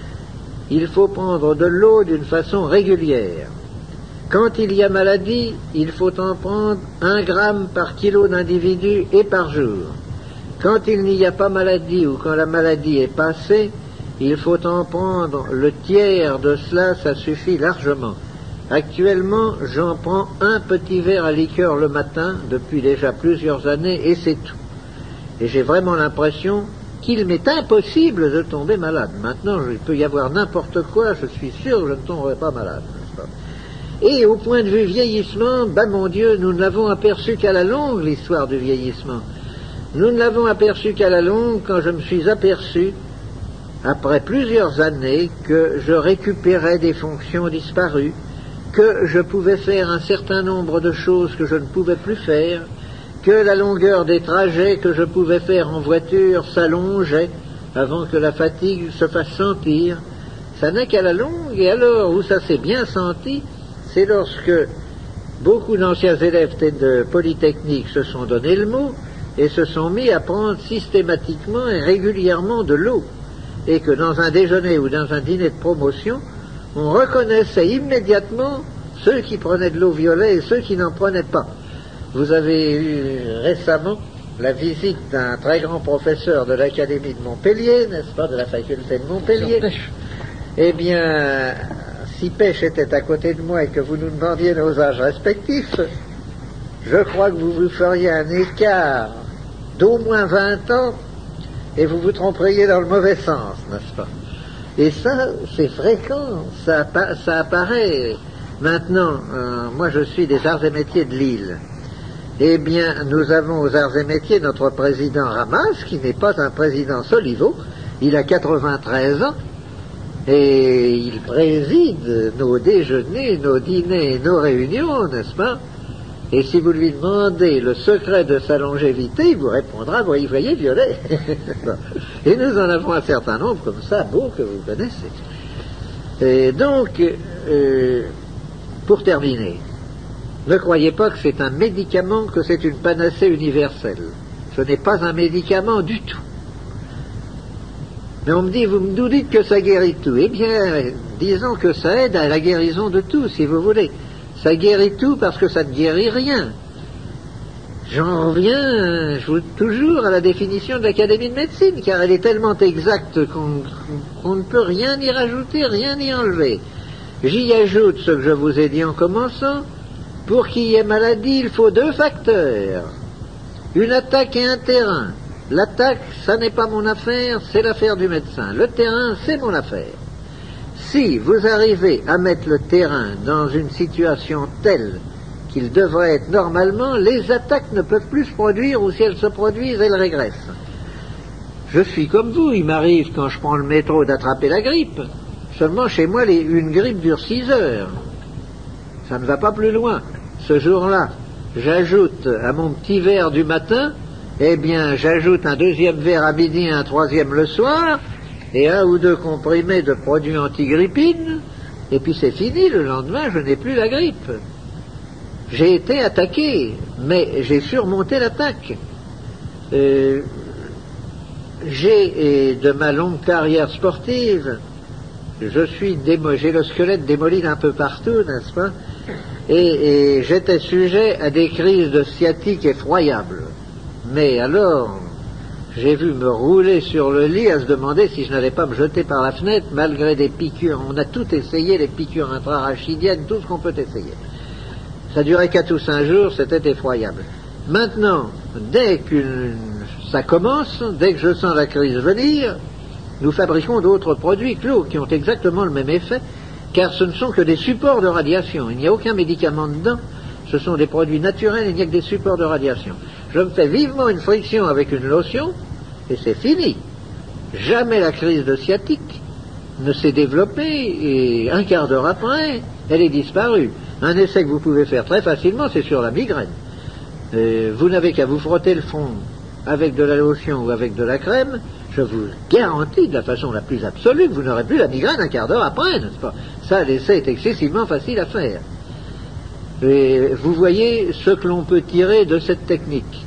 il faut prendre de l'eau d'une façon régulière. Quand il y a maladie, il faut en prendre un gramme par kilo d'individu et par jour. Quand il n'y a pas maladie ou quand la maladie est passée, il faut en prendre le tiers de cela, ça suffit largement. Actuellement, j'en prends un petit verre à liqueur le matin depuis déjà plusieurs années et c'est tout. Et j'ai vraiment l'impression qu'il m'est impossible de tomber malade. Maintenant, il peut y avoir n'importe quoi, je suis sûr que je ne tomberai pas malade, n'est-ce pas? Et au point de vue vieillissement, ben mon Dieu, nous ne l'avons aperçu qu'à la longue, l'histoire du vieillissement. Nous ne l'avons aperçu qu'à la longue quand je me suis aperçu, après plusieurs années, que je récupérais des fonctions disparues, que je pouvais faire un certain nombre de choses que je ne pouvais plus faire, que la longueur des trajets que je pouvais faire en voiture s'allongeait avant que la fatigue se fasse sentir. Ça n'est qu'à la longue, et alors où ça s'est bien senti, c'est lorsque beaucoup d'anciens élèves de Polytechnique se sont donné le mot et se sont mis à prendre systématiquement et régulièrement de l'eau, et que dans un déjeuner ou dans un dîner de promotion, on reconnaissait immédiatement ceux qui prenaient de l'eau violet et ceux qui n'en prenaient pas. Vous avez eu récemment la visite d'un très grand professeur de l'Académie de Montpellier, n'est-ce pas, de la faculté de Montpellier. Eh bien, si Pêche était à côté de moi et que vous nous demandiez nos âges respectifs, je crois que vous vous feriez un écart d'au moins vingt ans et vous vous tromperiez dans le mauvais sens, n'est-ce pas? Et ça, c'est fréquent, ça, ça apparaît. Maintenant, euh, moi je suis des arts et métiers de Lille. Eh bien, nous avons aux arts et métiers notre président Ramas, qui n'est pas un président Soliveau, il a quatre-vingt-treize ans, et il préside nos déjeuners, nos dîners, nos réunions, n'est-ce pas? Et si vous lui demandez le secret de sa longévité, il vous répondra, voyez, voyez, Violet. Et nous en avons un certain nombre comme ça, beaux, que vous connaissez. Et donc, euh, pour terminer, ne croyez pas que c'est un médicament, que c'est une panacée universelle. Ce n'est pas un médicament du tout. Mais on me dit, vous nous dites que ça guérit tout. Eh bien, disons que ça aide à la guérison de tout, si vous voulez. Ça guérit tout parce que ça ne guérit rien. J'en reviens je, toujours à la définition de l'Académie de médecine, car elle est tellement exacte qu'on qu'on ne peut rien y rajouter, rien y enlever. J'y ajoute ce que je vous ai dit en commençant. Pour qu'il y ait maladie, il faut deux facteurs. Une attaque et un terrain. L'attaque, ça n'est pas mon affaire, c'est l'affaire du médecin. Le terrain, c'est mon affaire. Si vous arrivez à mettre le terrain dans une situation telle qu'il devrait être normalement, les attaques ne peuvent plus se produire, ou si elles se produisent, elles régressent. Je suis comme vous, il m'arrive quand je prends le métro d'attraper la grippe. Seulement chez moi, les, une grippe dure six heures. Ça ne va pas plus loin. Ce jour-là, j'ajoute à mon petit verre du matin, eh bien, j'ajoute un deuxième verre à midi et un troisième le soir, et un ou deux comprimés de produits antigrippines, et puis c'est fini, le lendemain, je n'ai plus la grippe. J'ai été attaqué, mais j'ai surmonté l'attaque. Euh, j'ai, de ma longue carrière sportive, je suis démo, j'ai le squelette démoli d'un peu partout, n'est-ce pas? Et, et j'étais sujet à des crises de sciatique effroyables. Mais alors, j'ai vu me rouler sur le lit à se demander si je n'allais pas me jeter par la fenêtre, malgré des piqûres. On a tout essayé, les piqûres intrarachidiennes, tout ce qu'on peut essayer. Ça durait quatre ou cinq jours, c'était effroyable. Maintenant, dès que ça commence, dès que je sens la crise venir, nous fabriquons d'autres produits clos qui ont exactement le même effet, car ce ne sont que des supports de radiation. Il n'y a aucun médicament dedans, ce sont des produits naturels, il n'y a que des supports de radiation. Je me fais vivement une friction avec une lotion, et c'est fini. Jamais la crise de sciatique ne s'est développée, et un quart d'heure après, elle est disparue. Un essai que vous pouvez faire très facilement, c'est sur la migraine. Euh, vous n'avez qu'à vous frotter le front avec de la lotion ou avec de la crème, je vous garantis de la façon la plus absolue que vous n'aurez plus la migraine un quart d'heure après, n'est-ce pas? Ça, l'essai est excessivement facile à faire. Et vous voyez ce que l'on peut tirer de cette technique.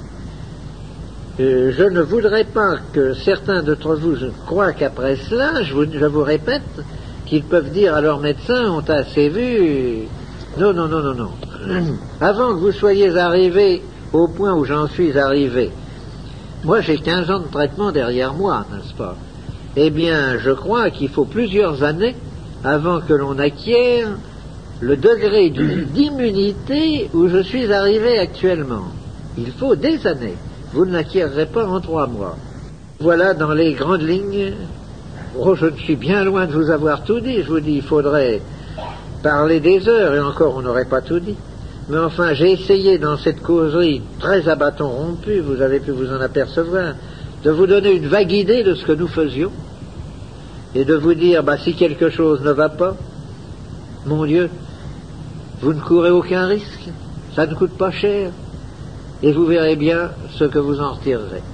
Euh, je ne voudrais pas que certains d'entre vous croient qu'après cela, je vous, je vous répète, qu'ils peuvent dire à leur médecin, on t'a assez vu. Non, non, non, non, non. Avant que vous soyez arrivé au point où j'en suis arrivé, moi j'ai quinze ans de traitement derrière moi, n'est-ce pas? Eh bien, je crois qu'il faut plusieurs années avant que l'on acquiert le degré d'immunité où je suis arrivé actuellement. Il faut des années. Vous ne l'acquierrez pas en trois mois. Voilà dans les grandes lignes. Oh, je ne suis bien loin de vous avoir tout dit. Je vous dis, il faudrait parler des heures, et encore on n'aurait pas tout dit. Mais enfin, j'ai essayé dans cette causerie très à bâton rompu, vous avez pu vous en apercevoir, de vous donner une vague idée de ce que nous faisions, et de vous dire, bah, si quelque chose ne va pas, mon Dieu, vous ne courez aucun risque, ça ne coûte pas cher, et vous verrez bien ce que vous en retirerez.